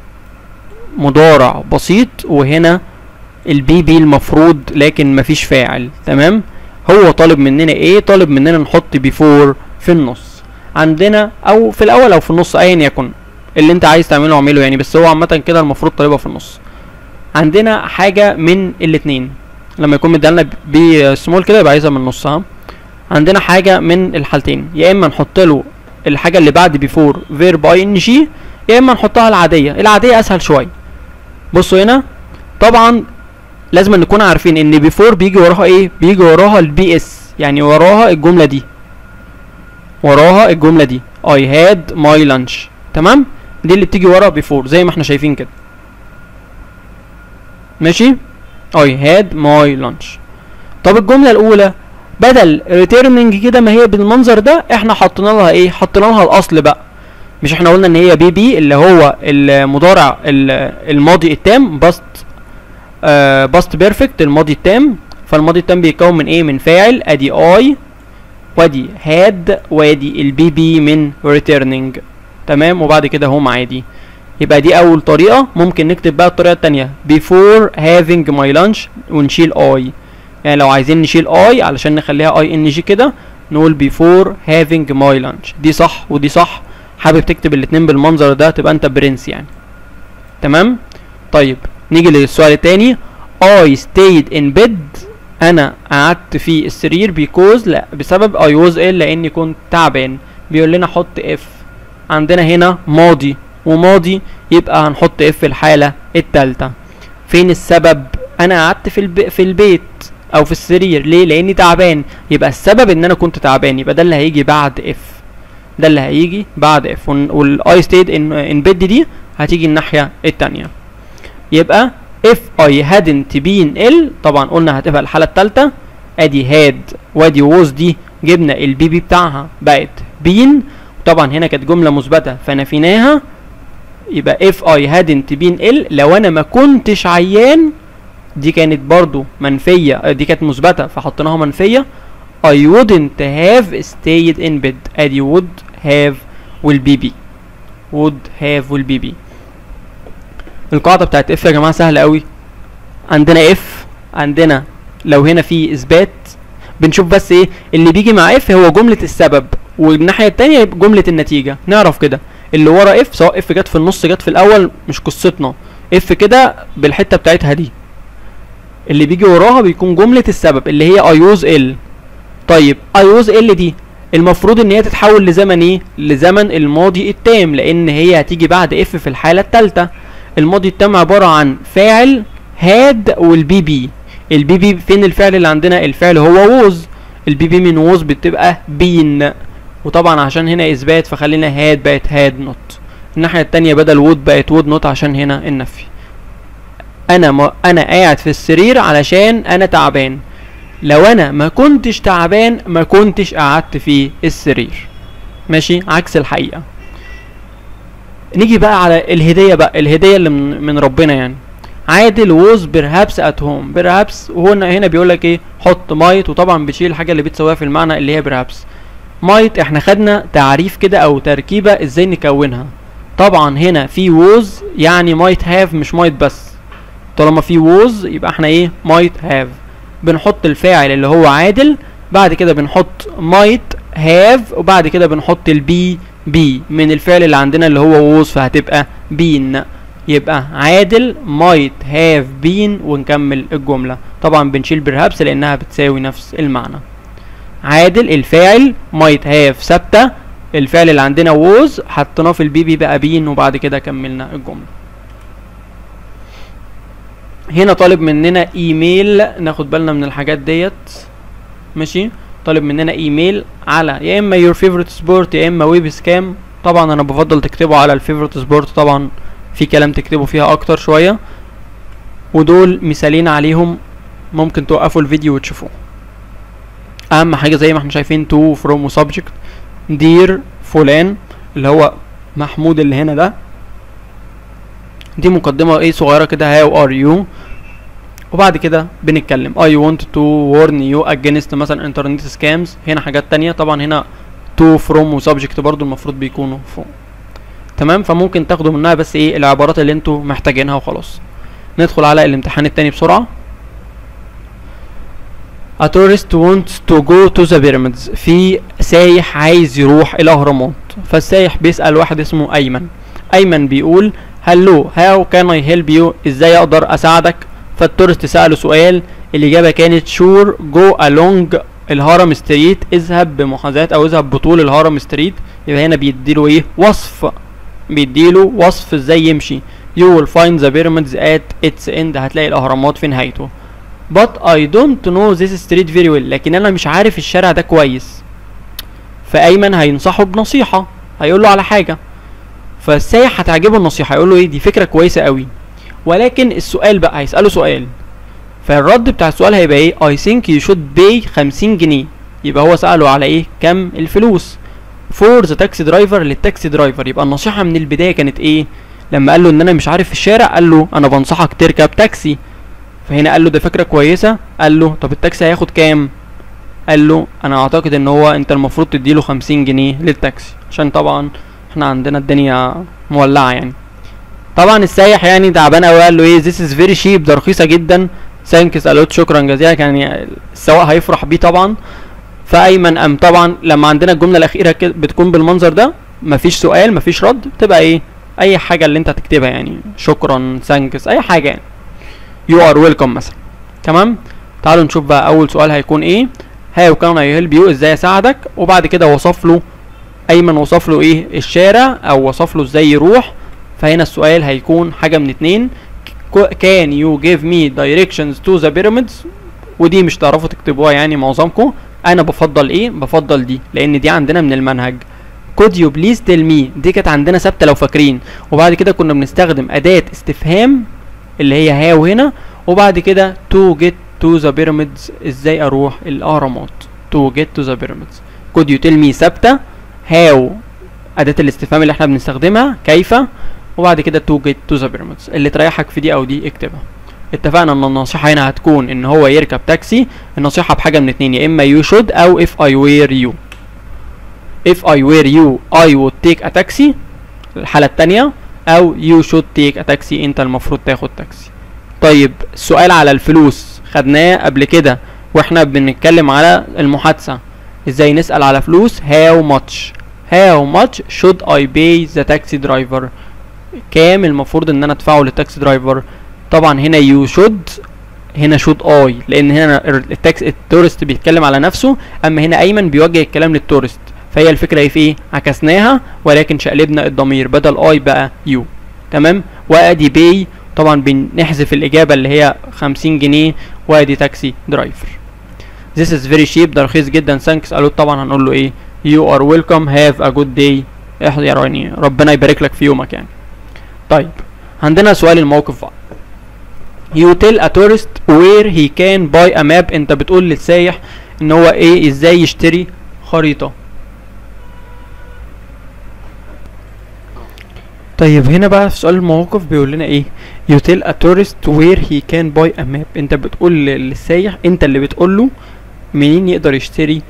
مضارع بسيط، وهنا البي بي المفروض لكن مفيش فاعل، تمام. هو طالب مننا ايه؟ طالب مننا نحط before في النص عندنا، او في الاول او في النص ايا يكن اللي انت عايز تعمله اعمله يعني، بس هو عامه كده المفروض طالبها في النص. عندنا حاجه من الاتنين، لما يكون مديلنا بي سمول كده يبقى عايزها من نصها. عندنا حاجه من الحالتين، يا اما نحط له الحاجه اللي بعد بيفور فيرب اي ان جي، يا اما نحطها العاديه. العاديه اسهل شويه. بصوا هنا طبعا لازم نكون عارفين ان بيفور بيجي وراها ايه، بيجي وراها البي اس، يعني وراها الجمله دي، وراها الجمله دي I had my lunch، تمام. دي اللي بتيجي ورا بيفور زي ما احنا شايفين كده، ماشي. I had my lunch. طب الجمله الاولى بدل returning كده ما هي بالمنظر ده، احنا حطينا لها ايه، حطينا لها الاصل بقى. مش احنا قلنا ان هي بي بي اللي هو المضارع الماضي التام باست بيرفكت الماضي التام. فالماضي التام بيتكون من ايه، من فاعل ادي اي وادي هاد وادي البي بي من returning، تمام. وبعد كده هم عادي. يبقى دي اول طريقه. ممكن نكتب بقى الطريقه الثانيه before having my lunch ونشيل اي. يعني لو عايزين نشيل اي علشان نخليها اي ان جي كده نقول before having my lunch. دي صح ودي صح. حابب تكتب الاتنين بالمنظر ده تبقى انت برنس يعني، تمام. طيب نيجي للسؤال التاني. I stayed in bed. انا قعدت في السرير because لا بسبب I was ill لاني كنت تعبان. بيقول لنا حط اف. عندنا هنا ماضي وماضي يبقى هنحط اف في الحالة التالتة. فين السبب؟ انا قعدت في البيت او في السرير ليه؟ لاني تعبان. يبقى السبب ان انا كنت تعبان، يبقى ده اللي هيجي بعد اف، ده اللي هيجي بعد اف. والاي ستيد ان بيد دي هتيجي الناحيه الثانيه. يبقى if I hadn't been ill طبعا قلنا هتبقى الحاله الثالثه. ادي had وادي was دي جبنا البي بي بتاعها بقت been، طبعا هنا كانت جمله مثبته فنفيناها. يبقى if I hadn't been ill لو انا ما كنتش عيان، دي كانت برضو منفيه، دي كانت مثبته فحطيناها منفيه. I wouldn't have stayed in bed. ادي would have والبي بي، would have والبي بي. القاعده بتاعت اف يا جماعه سهله قوي. عندنا اف، عندنا لو هنا في اثبات بنشوف بس ايه اللي بيجي مع اف هو جمله السبب، والناحيه الثانيه جمله النتيجه. نعرف كده اللي ورا اف، سواء اف جت في النص جت في الاول مش قصتنا، اف كده بالحته بتاعتها دي اللي بيجي وراها بيكون جمله السبب اللي هي اي يوز ال. طيب اي يوز ال دي المفروض ان هي تتحول لزمن ايه؟ لزمن الماضي التام، لان هي هتيجي بعد اف في الحاله الثالثه. الماضي التام عباره عن فاعل هاد والبي بي. البي بي فين الفعل اللي عندنا؟ الفعل هو ووز، البي بي من ووز بتبقى بين، وطبعا عشان هنا اثبات فخلينا هاد بقت هاد نوت. الناحيه الثانيه بدل وود بقت وود نوت عشان هنا النفي. انا قاعد في السرير علشان انا تعبان. لو انا ما كنتش تعبان ما كنتش قعدت في السرير. ماشي، عكس الحقيقه. نيجي بقى على الهديه بقى، الهديه اللي من ربنا يعني. عادل ووز بيرهابس ات هوم. بيرهابس هنا بيقول لك ايه؟ حط مايت، وطبعا بتشيل الحاجه اللي بتساويها في المعنى اللي هي بيرهابس. مايت احنا خدنا تعريف كده او تركيبه ازاي نكونها. طبعا هنا في ووز يعني مايت هاف مش مايت بس. طالما في ووز يبقى احنا ايه؟ مايت هاف. بنحط الفاعل اللي هو عادل، بعد كده بنحط مايت هاف، وبعد كده بنحط البي بي من الفعل اللي عندنا اللي هو ووز، فهتبقى بين. يبقى عادل مايت هاف بين، ونكمل الجمله. طبعا بنشيل برهابس لانها بتساوي نفس المعنى. عادل الفاعل، مايت هاف ثابته، الفعل اللي عندنا ووز حطيناه في البي بي بقى بين، وبعد كده كملنا الجمله. هنا طالب مننا ايميل، ناخد بالنا من الحاجات ديت. ماشي، طالب مننا ايميل على يا اما يور فيفورت سبورت يا اما ويب سكام. طبعا انا بفضل تكتبه على الفيفورت سبورت، طبعا في كلام تكتبوا فيها اكتر شويه، ودول مثالين عليهم ممكن توقفوا الفيديو وتشوفوه. اهم حاجه زي ما احنا شايفين تو فروم وسبجكت، دير فلان اللي هو محمود اللي هنا ده. دي مقدمه ايه صغيره كده، هاو ار يو، وبعد كده بنتكلم I want to warn you against مثلا انترنت سكامز. هنا حاجات تانية طبعا، هنا to from وسبجكت برضو المفروض بيكونوا فوق. تمام، فممكن تاخدوا منها بس ايه العبارات اللي انتوا محتاجينها وخلاص. ندخل على الامتحان التاني بسرعة. A tourist wants to go to the pyramids. في سايح عايز يروح الاهرامات، فالسايح بيسأل واحد اسمه ايمن. ايمن بيقول hello how can I help you؟ ازاي اقدر اساعدك؟ فالتورست سأله سؤال، الإجابة كانت شور جو along الهرم ستريت، اذهب بمحاذاة أو اذهب بطول الهرم ستريت. يبقى هنا بيديله إيه؟ وصف، بيديله وصف إزاي يمشي. you will find the pyramids at its end، هتلاقي الأهرامات في نهايته. but I don't know this street very well، لكن أنا مش عارف الشارع ده كويس. فأيمن هينصحه بنصيحة، هيقول له على حاجة، فالسايح هتعجبه النصيحة، يقول له إيه؟ دي فكرة كويسة قوي. ولكن السؤال بقى هيسأله سؤال، فالرد بتاع السؤال هيبقى ايه؟ I think you should pay 50 جنيه. يبقى هو سأله على ايه؟ كم الفلوس. for the taxi driver للتاكسي درايفر. يبقى النصيحة من البداية كانت ايه؟ لما قال له ان انا مش عارف الشارع، قال له انا بنصحك تركب تاكسي. فهنا قال له ده فكرة كويسة. قال له طب التاكسي هياخد كام؟ قال له انا اعتقد ان هو انت المفروض تديله 50 جنيه للتاكسي، عشان طبعا احنا عندنا الدنيا مولعة يعني. طبعا السايح يعني تعبان قوي، قال له ايه؟ this is very cheap، ده رخيصه جدا. ثانكس الوت، شكرا جزيلا، يعني السواق هيفرح بيه طبعا. فايمن قام طبعا لما عندنا الجمله الاخيره كده بتكون بالمنظر ده، مفيش سؤال مفيش رد، بتبقى ايه؟ اي حاجه اللي انت هتكتبها يعني، شكرا ثانكس اي حاجه يعني، يو ار ويلكم مثلا. تمام، تعالوا نشوف بقى اول سؤال هيكون ايه. هاو كان اي هيلب يو، ازاي اساعدك؟ وبعد كده وصف له ايمن، وصف له ايه؟ الشارع، او وصف له ازاي يروح. فهنا السؤال هيكون حاجة من اتنين، can you give me directions to the pyramids؟ ودي مش تعرفوا تكتبوها يعني معظمكم. انا بفضل ايه؟ بفضل دي لان دي عندنا من المنهج. could you please tell me دي كانت عندنا ثابتة لو فاكرين، وبعد كده كنا بنستخدم اداة استفهام اللي هي هاو هنا، وبعد كده to get to the pyramids ازاي اروح الاهرامات. to get to the pyramids. could you tell me ثابتة، how اداة الاستفهام اللي احنا بنستخدمها كيف، وبعد كده to get to the pyramids. اللي تريحك في دي او دي اكتبها. اتفقنا ان النصيحة هنا هتكون ان هو يركب تاكسي. النصيحة بحاجة من اتنين، يا اما you should او if I were you. if I were you I would take a taxi الحالة التانية، او you should take a taxi انت المفروض تاخد تاكسي. طيب السؤال على الفلوس خدناه قبل كده واحنا بنتكلم على المحادثة، ازاي نسأل على فلوس. how much how much should I pay the taxi driver؟ كام المفروض ان انا ادفعه للتاكسي درايفر؟ طبعا هنا you should، هنا should I، لان هنا التورست بيتكلم على نفسه، اما هنا ايمن بيوجه الكلام للتورست، فهي الفكره ايه في ايه؟ عكسناها ولكن شقلبنا الضمير، بدل I بقى you. تمام. وادي pay طبعا بنحذف الاجابه اللي هي 50 جنيه، وادي تاكسي درايفر. This is very cheap، ده رخيص جدا. thanks a lot طبعا هنقول له ايه؟ you are welcome have a good day، يعني ربنا يبارك لك في يومك يعني. طيب عندنا سؤال الموقف بقى. you tell a tourist where he can buy a map، انت بتقول للسايح ان هو ايه ازاي يشتري خريطة. طيب هنا بقى في سؤال الموقف بيقول لنا ايه؟ you tell a tourist where he can buy a map، انت بتقول للسايح، انت اللي بتقول له منين يقدر يشتري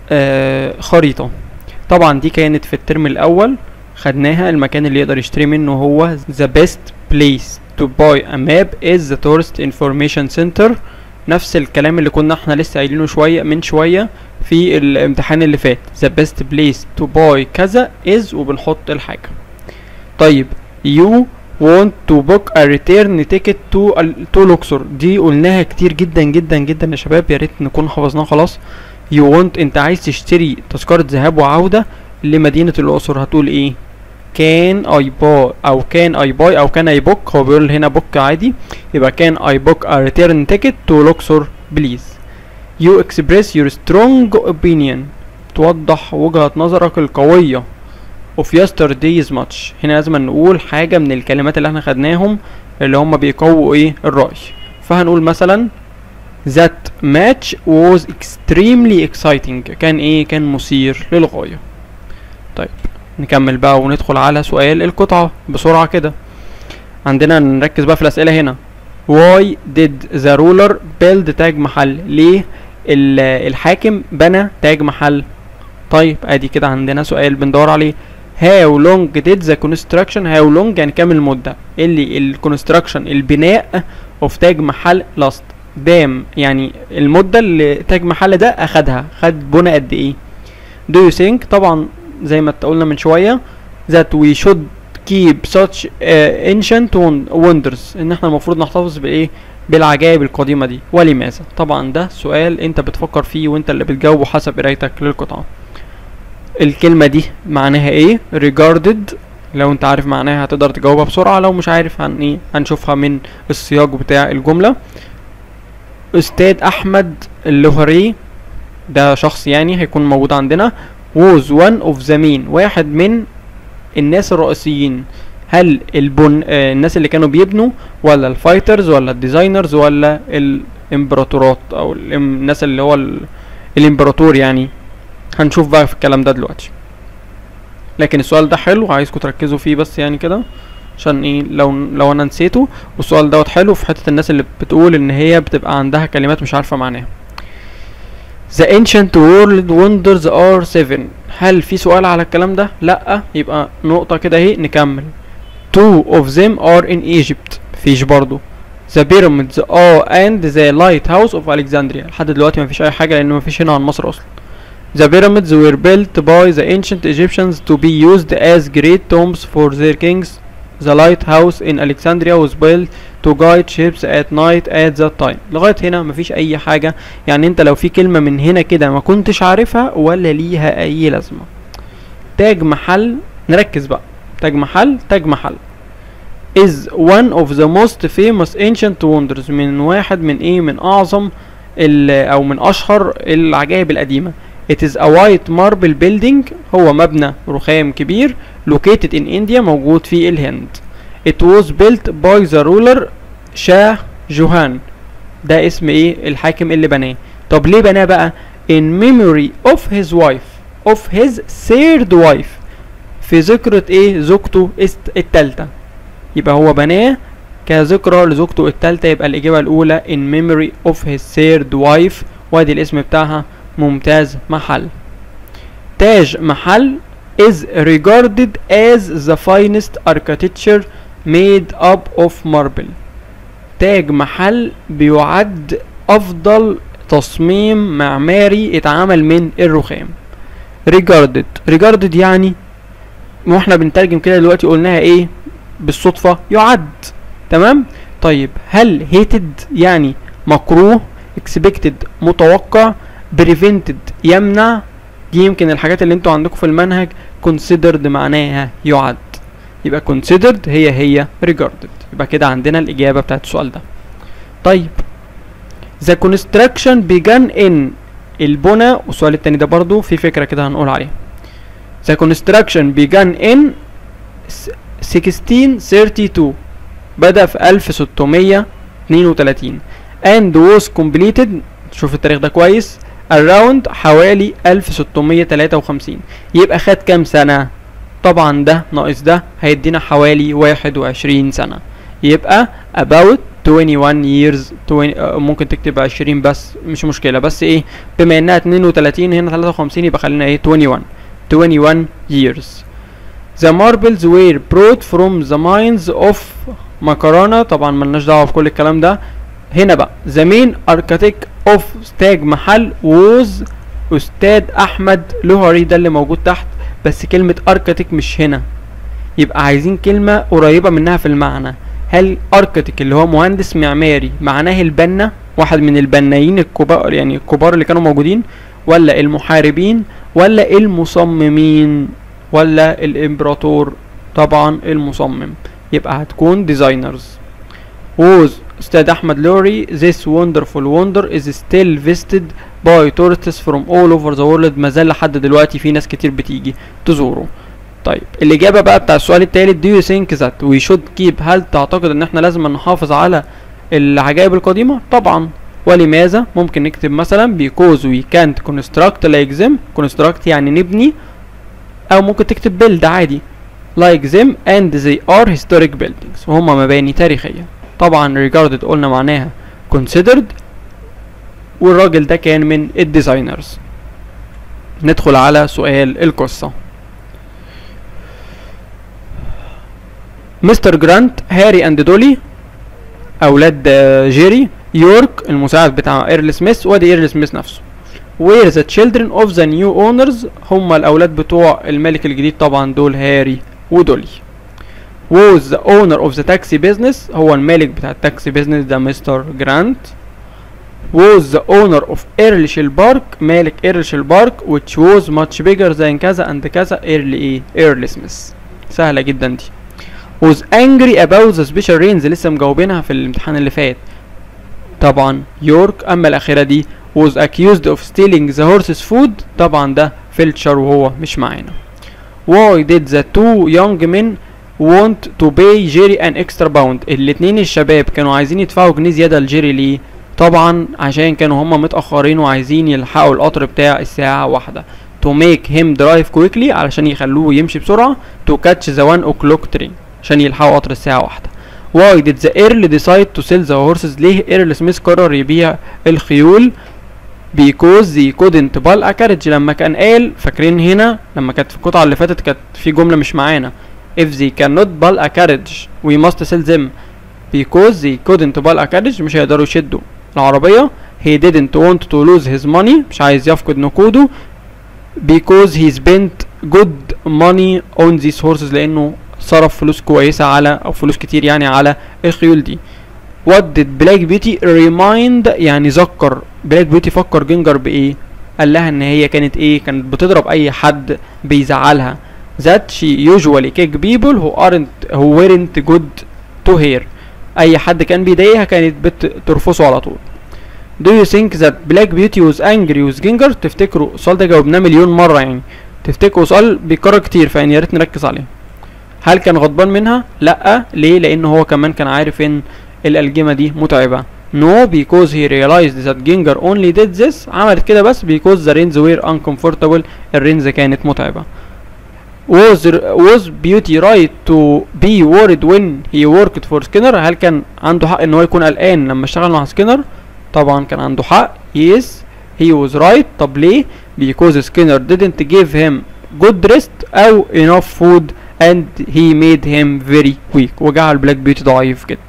خريطة. طبعا دي كانت في الترم الاول خدناها، المكان اللي يقدر يشتري منه هو the best place to buy a map is the tourist information center. نفس الكلام اللي كنا احنا لسه قايلينه من شوية في الامتحان اللي فات، the best place to buy كذا is وبنحط الحاجة. طيب you want to book a return ticket to الأقصر، دي قلناها كتير جدا جدا جدا يا شباب، يا ريت نكون حفظناها خلاص. you want انت عايز تشتري تذكرة ذهاب وعودة لمدينة الأقصر، هتقول ايه؟ can I buy او can I buy او can I book، هو بيقول هنا book عادي، يبقى can I book a return ticket to الأقصر please. you express your strong opinion، توضح وجهة نظرك القوية of yesterday's match. هنا لازم نقول حاجة من الكلمات اللي احنا خدناهم اللي هم بيقووا ايه الرأي، فهنقول مثلا that match was extremely exciting، كان ايه؟ كان مثير للغاية. طيب نكمل بقى وندخل على سؤال القطعة بسرعة كده. عندنا نركز بقى في الأسئلة هنا. why did the ruler build تاج محل؟ ليه الحاكم بنى تاج محل؟ طيب ادي كده عندنا سؤال بندور عليه. how long did the construction، how long يعني كام المدة اللي construction البناء of تاج محل last، دام يعني المدة اللي تاج محل ده اخدها، خد بنى قد ايه؟ do you think، طبعا زي ما قلنا من شوية that we should keep such ancient wonders، ان احنا المفروض نحتفظ بايه؟ بالعجائب القديمة دي، ولماذا؟ طبعا ده سؤال انت بتفكر فيه وانت اللي بتجاوبه حسب قرايتك للقطعة. الكلمة دي معناها ايه؟ regarded، لو انت عارف معناها هتقدر تجاوبها بسرعة، لو مش عارف هنشوفها من السياق بتاع الجملة. استاذ احمد اللهري ده شخص يعني هيكون موجود عندنا. was one of the main، واحد من الناس الرئيسيين. هل الناس اللي كانوا بيبنوا، ولا الفايترز، ولا الديزاينرز، ولا الامبراطورات او الناس اللي هو الامبراطور يعني؟ هنشوف بقى في الكلام ده دلوقتي. لكن السؤال ده حلو، عايزكم تركزوا فيه بس يعني كده عشان ايه لو انا نسيته. والسؤال دوت حلو في حتة الناس اللي بتقول ان هي بتبقى عندها كلمات مش عارفة معناها. The ancient world wonders are 7، هل في سؤال على الكلام ده؟ لأ، يبقى نقطة كده اهي نكمل. 2 of them are in Egypt، فيش برضو. The pyramids are and the lighthouse of Alexandria، لحد دلوقتي مفيش أي حاجة لأن مفيش هنا عن مصر أصلا. The pyramids were built by the ancient Egyptians to be used as great tombs for their kings. The lighthouse in Alexandria was built to guide ships at night at that time. لغاية هنا مفيش أي حاجة، يعني أنت لو في كلمة من هنا كده ما كنتش عارفها ولا ليها أي لازمة. تاج محل، نركز بقى. تاج محل is one of the most famous ancient wonders، من واحد من ايه؟ من أعظم أو من أشهر العجائب القديمة. It is a white marble building، هو مبنى رخام كبير located in India، موجود في الهند. It was built by the ruler شاه جوهان، ده اسم ايه؟ الحاكم اللي بناه. طب ليه بناه بقى؟ in memory of his wife، of his third wife، في ذكرى ايه؟ زوجته التالتة. يبقى هو بناه كذكرى لزوجته التالتة، يبقى الإجابة الأولى in memory of his third wife، وادي الاسم بتاعها. ممتاز. محل، تاج محل is regarded as the finest architecture made up of marble. تاج محل بيعد أفضل تصميم معماري اتعمل من الرخام. regarded يعني واحنا بنترجم كده دلوقتي قلناها ايه بالصدفة يعد. تمام. طيب هل hated يعني مكروه، expected متوقع، prevented يمنع، دي يمكن الحاجات اللي انتوا عندكم في المنهج. considered معناها يعد، يبقى considered هي regarded. يبقى كده عندنا الإجابة بتاعت السؤال ده. طيب the construction began in البنى، والسؤال التاني ده برضو في فكرة كده هنقول عليها. the construction began in 1632 بدأ في 1632 and was completed، شوف التاريخ ده كويس، around حوالي 1653. يبقى خد كام سنة؟ طبعا ده ناقص ده هيدينا حوالي 21 سنة، يبقى about 21 years. ممكن تكتب 20 بس مش مشكلة، بس ايه بما انها 32 هنا 53 يبقى خلينا ايه 21 years. The marbles were brought from the mines of مكرونة، طبعا ملناش دعوة بكل الكلام ده. هنا بقى the main architect of تاج محل was أستاذ أحمد لهري، ده اللي موجود تحت، بس كلمة architect مش هنا، يبقى عايزين كلمة قريبة منها في المعنى. هل architect اللي هو مهندس معماري معناه البنا، واحد من البنايين الكبار يعني الكبار اللي كانوا موجودين، ولا المحاربين، ولا المصممين، ولا الامبراطور؟ طبعا المصمم، يبقى هتكون designers. was أستاذ أحمد لوري this wonderful wonder is still visited by tourists from all over the world. مازال لحد دلوقتي في ناس كتير بتيجي تزوره. طيب الإجابة بقى بتاع السؤال التالت do you think that we should keep، هل تعتقد إن احنا لازم نحافظ على العجائب القديمة؟ طبعا. ولماذا؟ ممكن نكتب مثلا because we can't construct like them، construct يعني نبني، أو ممكن تكتب build عادي like them and they are historic buildings، وهم مباني تاريخية. طبعا regarded قلنا معناها considered، والراجل ده كان من الديزاينرز. ندخل على سؤال القصة. مستر جرانت، هاري اند دولي اولاد جيري، يورك المساعد بتاع ايرل سميث، وادي ايرل سميث نفسه. were the children of the new owners، هم الاولاد بتوع الملك الجديد، طبعا دول هاري ودولي. was the owner of the taxi business، هو المالك بتاع التاكسي بيزنس ده مستر جرانت. was the owner of ايرلشيل بارك، مالك ايرلشيل بارك which was much bigger than كذا and كذا ايرل سميث. سهلة جدا دي. was angry about the special rains، لسه مجاوبينها في الامتحان اللي فات، طبعا يورك. اما الاخيرة دي was accused of stealing the horse's food، طبعا ده فيلتشر وهو مش معانا. why did the two young men want to pay Jerry an extra pound، الاتنين الشباب كانوا عايزين يدفعوا جنيه زيادة لجيري ليه؟ طبعا عشان كانوا هما متأخرين وعايزين يلحقوا القطر بتاع الساعة واحدة. to make him drive quickly، علشان يخلوه يمشي بسرعة. to catch the 1 o'clock train، عشان يلحقوا قطر الساعة واحدة. why did the earl decide to sell the horses، ليه ايرل سميث قرر يبيع الخيول؟ because they couldn't buy a carriage، لما كان قال، فاكرين هنا لما كانت في القطعة اللي فاتت كانت في جملة مش معانا if they cannot buy a carriage we must sell them، because they couldn't buy a carriage مش هيقدروا يشدوا العربية. he didn't want to lose his money، مش عايز يفقد نقوده. because he spent good money on these horses، لأنه صرف فلوس كويسة على أو فلوس كتير يعني على الخيول دي. what did black beauty remind، يعني ذكر black beauty فكر جينجر بإيه؟ قال لها إن هي كانت إيه؟ كانت بتضرب أي حد بيزعلها. that she usually kick people who weren't good to her، أي حد كان بيضايقها كانت بترفصه على طول. do you think that black beauty was angry with ginger، تفتكروا السؤال ده جاوبناه مليون مرة يعني، تفتكروا سؤال بيكرر كتير فيعني يا ريت نركز عليه. هل كان غضبان منها؟ لأ. ليه؟ لأن هو كمان كان عارف إن الألجمة دي متعبة. no because he realized that ginger only did this، عملت كده بس because the reins were uncomfortable، الرينز كانت متعبة. was beauty right to be worried when he worked for Skinner، هل كان عنده حق ان هو يكون قلقان لما اشتغل مع سكينر؟ طبعا كان عنده حق. yes he was right. طب ليه؟ because Skinner didn't give him good rest او enough food and he made him very weak، وجعل بلاك بيوتي ضعيف جدا.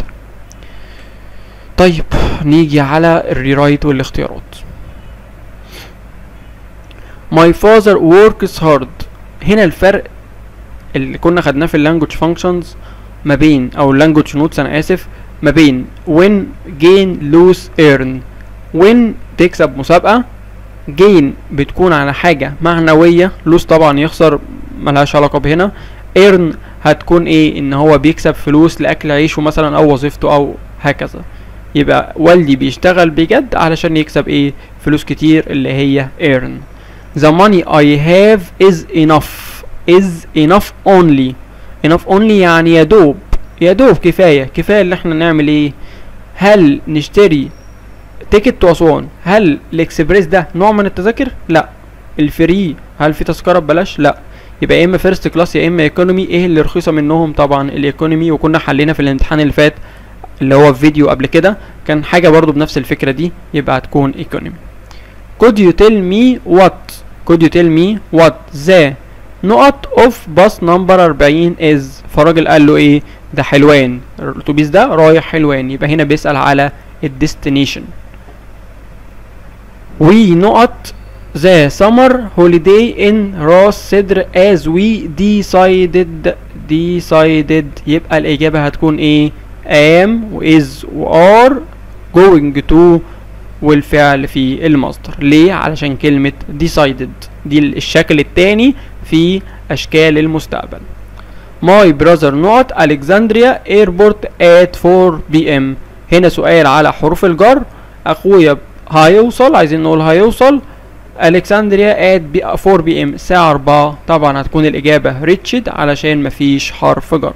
طيب نيجي على الريرايت والاختيارات. my father works hard. هنا الفرق اللي كنا خدناه في اللانجوج فانكشنز ما بين او اللانجوج نوتس انا اسف ما بين win gain lose earn. win تكسب مسابقة، gain بتكون على حاجة معنوية، lose طبعا يخسر ملهاش علاقة بهنا، earn هتكون ايه ان هو بيكسب فلوس لاكل عيشه مثلا او وظيفته او هكذا. يبقى والدي بيشتغل بجد علشان يكسب ايه فلوس كتير اللي هي earn. the money I have is enough only. enough only يعني يا دوب كفاية اللي احنا نعمل ايه. هل نشتري تيكت تو اسوان؟ هل الاكسبريس ده نوع من التذاكر؟ لا. الفري هل في تذكرة ببلاش؟ لا. يبقى يا اما فيرست كلاس يا اما ايكونومي. ايه اللي رخيصة منهم؟ طبعا الايكونومي، وكنا حلينا في الامتحان اللي فات اللي هو في فيديو قبل كده كان حاجة برضو بنفس الفكرة دي، يبقى هتكون ايكونومي. could you tell me what the نقط اوف باص نمبر 40 از. فالراجل قال له ايه؟ ده حلوان، الاتوبيس ده رايح حلوان، يبقى هنا بيسأل على الديستنيشن. we نقط the summer holiday in راس سدر as we decided. يبقى الإجابة هتكون ايه؟ am و is و are going to والفعل في المصدر. ليه؟ علشان كلمة decided دي الشكل التاني في أشكال المستقبل. my brother نقط Alexandria airport at 4 p.m. هنا سؤال على حروف الجر. أخويا هيوصل، عايزين نقول هيوصل ألكسندريا at 4 p.m. الساعة 4. طبعا هتكون الإجابة reached علشان مفيش حرف جر.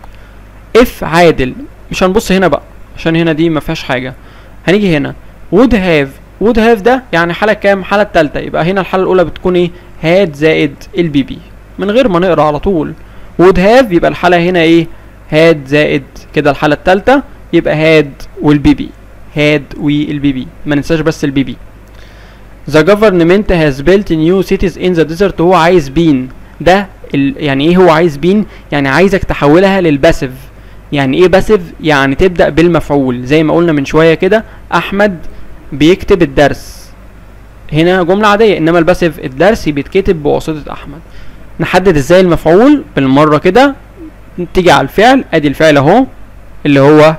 if عادل، مش هنبص هنا بقى عشان هنا دي مفيهاش حاجة. هنيجي هنا would have ده يعني حالة كام؟ حالة التالتة. يبقى هنا الحالة الأولى بتكون ايه؟ had زائد البي بي من غير ما نقرا على طول. would have يبقى الحالة هنا ايه؟ had زائد كده الحالة التالتة، يبقى had والبي بي. had والبي بي، ما ننساش بس البي بي. the government has built new cities in the desert. هو عايز بين ده يعني ايه هو عايز بين؟ يعني عايزك تحولها للباسيف. يعني ايه باسيف؟ يعني تبدأ بالمفعول زي ما قلنا من شوية كده. أحمد بيكتب الدرس، هنا جملة عادية، انما الباسيف الدرس بيتكتب بواسطة أحمد. نحدد ازاي المفعول بالمرة كده. تيجي على الفعل، ادي الفعل اهو اللي هو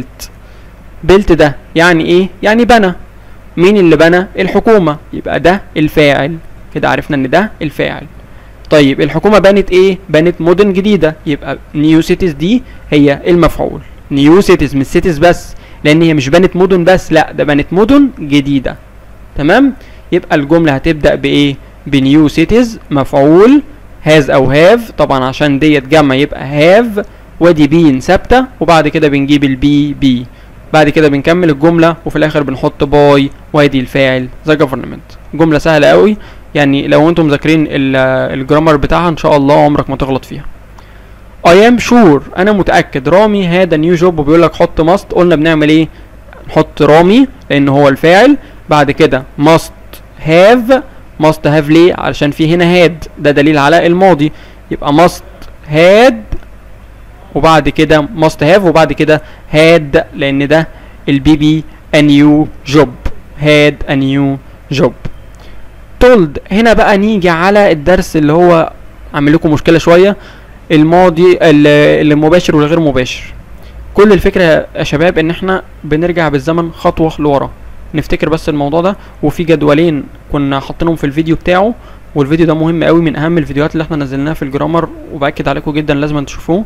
built ده يعني ايه؟ يعني بنى. مين اللي بنى؟ الحكومة، يبقى ده الفاعل. كده عرفنا ان ده الفاعل. طيب الحكومة بنت ايه؟ بنت مدن جديدة، يبقى نيو سيتيز دي هي المفعول. نيو سيتيز مش سيتيز بس، لان هي مش بنت مدن بس، لا ده بنت مدن جديدة. تمام؟ يبقى الجملة هتبدأ بايه؟ بنيو سيتيز مفعول هاز او هاف، طبعا عشان ديت جمع يبقى هاف، ودي بين ثابتة، وبعد كده بنجيب البي بي، بعد كده بنكمل الجملة وفي الاخر بنحط باي وادي الفاعل ذا جفرمنت. جملة سهلة قوي، يعني لو انتم مذاكرين الجرامر بتاعها ان شاء الله عمرك ما تغلط فيها. I am sure انا متأكد رامي هذا نيو جوب، وبيقول لك حط must. قلنا بنعمل ايه؟ نحط رامي لان هو الفاعل، بعد كده must have ليه؟ علشان في هنا had، ده دليل على الماضي، يبقى must had وبعد كده must have وبعد كده had لان ده البي بي a new job. had a new job. told هنا بقى نيجي على الدرس اللي هو عامل لكم مشكلة شوية، الماضي المباشر والغير مباشر. كل الفكرة يا شباب ان احنا بنرجع بالزمن خطوة لورا، نفتكر بس الموضوع ده. وفي جدولين كنا حاطينهم في الفيديو بتاعه، والفيديو ده مهم قوي، من اهم الفيديوهات اللي احنا نزلناها في الجرامر، وبأكد عليكم جدا لازم تشوفوه.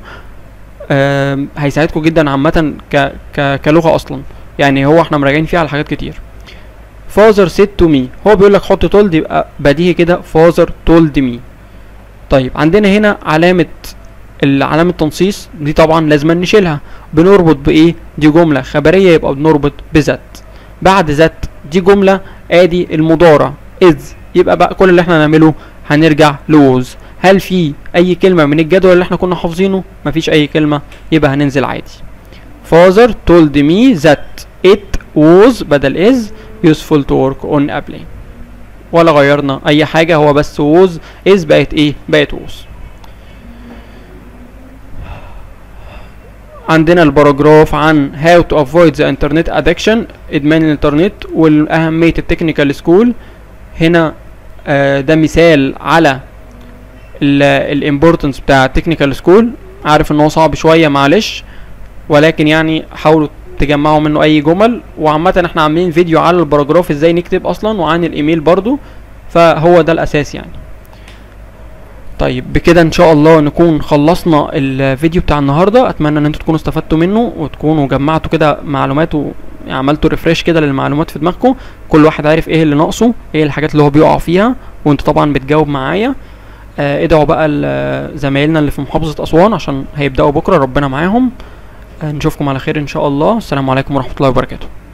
هيساعدكم جدا عامة كلغة اصلا، يعني هو احنا مراجعين فيه على حاجات كتير. father said to me، هو بيقول لك حط told، يبقى بديهي كده father told me. طيب عندنا هنا علامة تنصيص دي طبعا لازم نشيلها، بنربط بايه؟ دي جملة خبرية يبقى بنربط بذات. بعد ذات دي جملة ادي المضارع is، يبقى بقى كل اللي احنا هنعمله هنرجع لوز. هل في اي كلمة من الجدول اللي احنا كنا حافظينه؟ مفيش اي كلمة، يبقى هننزل عادي. father told me that it was بدل is useful to work on a plane، ولا غيرنا اي حاجة، هو بس was is بقت ايه؟ بقت was. عندنا الباراجراف عن how to avoid the internet addiction، ادمان الانترنت والاهمية التكنيكال سكول. هنا ده مثال على الامبورتنس بتاع التكنيكال سكول. عارف ان هو صعب شويه معلش، ولكن يعني حاولوا تجمعوا منه اي جمل. وعامه احنا عاملين فيديو على الباراجراف ازاي نكتب اصلا، وعن الايميل برضو، فهو ده الاساس يعني. طيب بكده ان شاء الله نكون خلصنا الفيديو بتاع النهارده. اتمنى ان انتوا تكونوا استفدتوا منه، وتكونوا جمعتوا كده معلومات عملتوا ريفريش كده للمعلومات في دماغكم. كل واحد عارف ايه اللي ناقصه، ايه الحاجات اللي هو بيقع فيها، وانتوا طبعا بتجاوب معايا. ادعوا بقى لزمايلنا اللي في محافظة اسوان عشان هيبدأوا بكرة، ربنا معاهم. نشوفكم على خير ان شاء الله. السلام عليكم ورحمة الله وبركاته.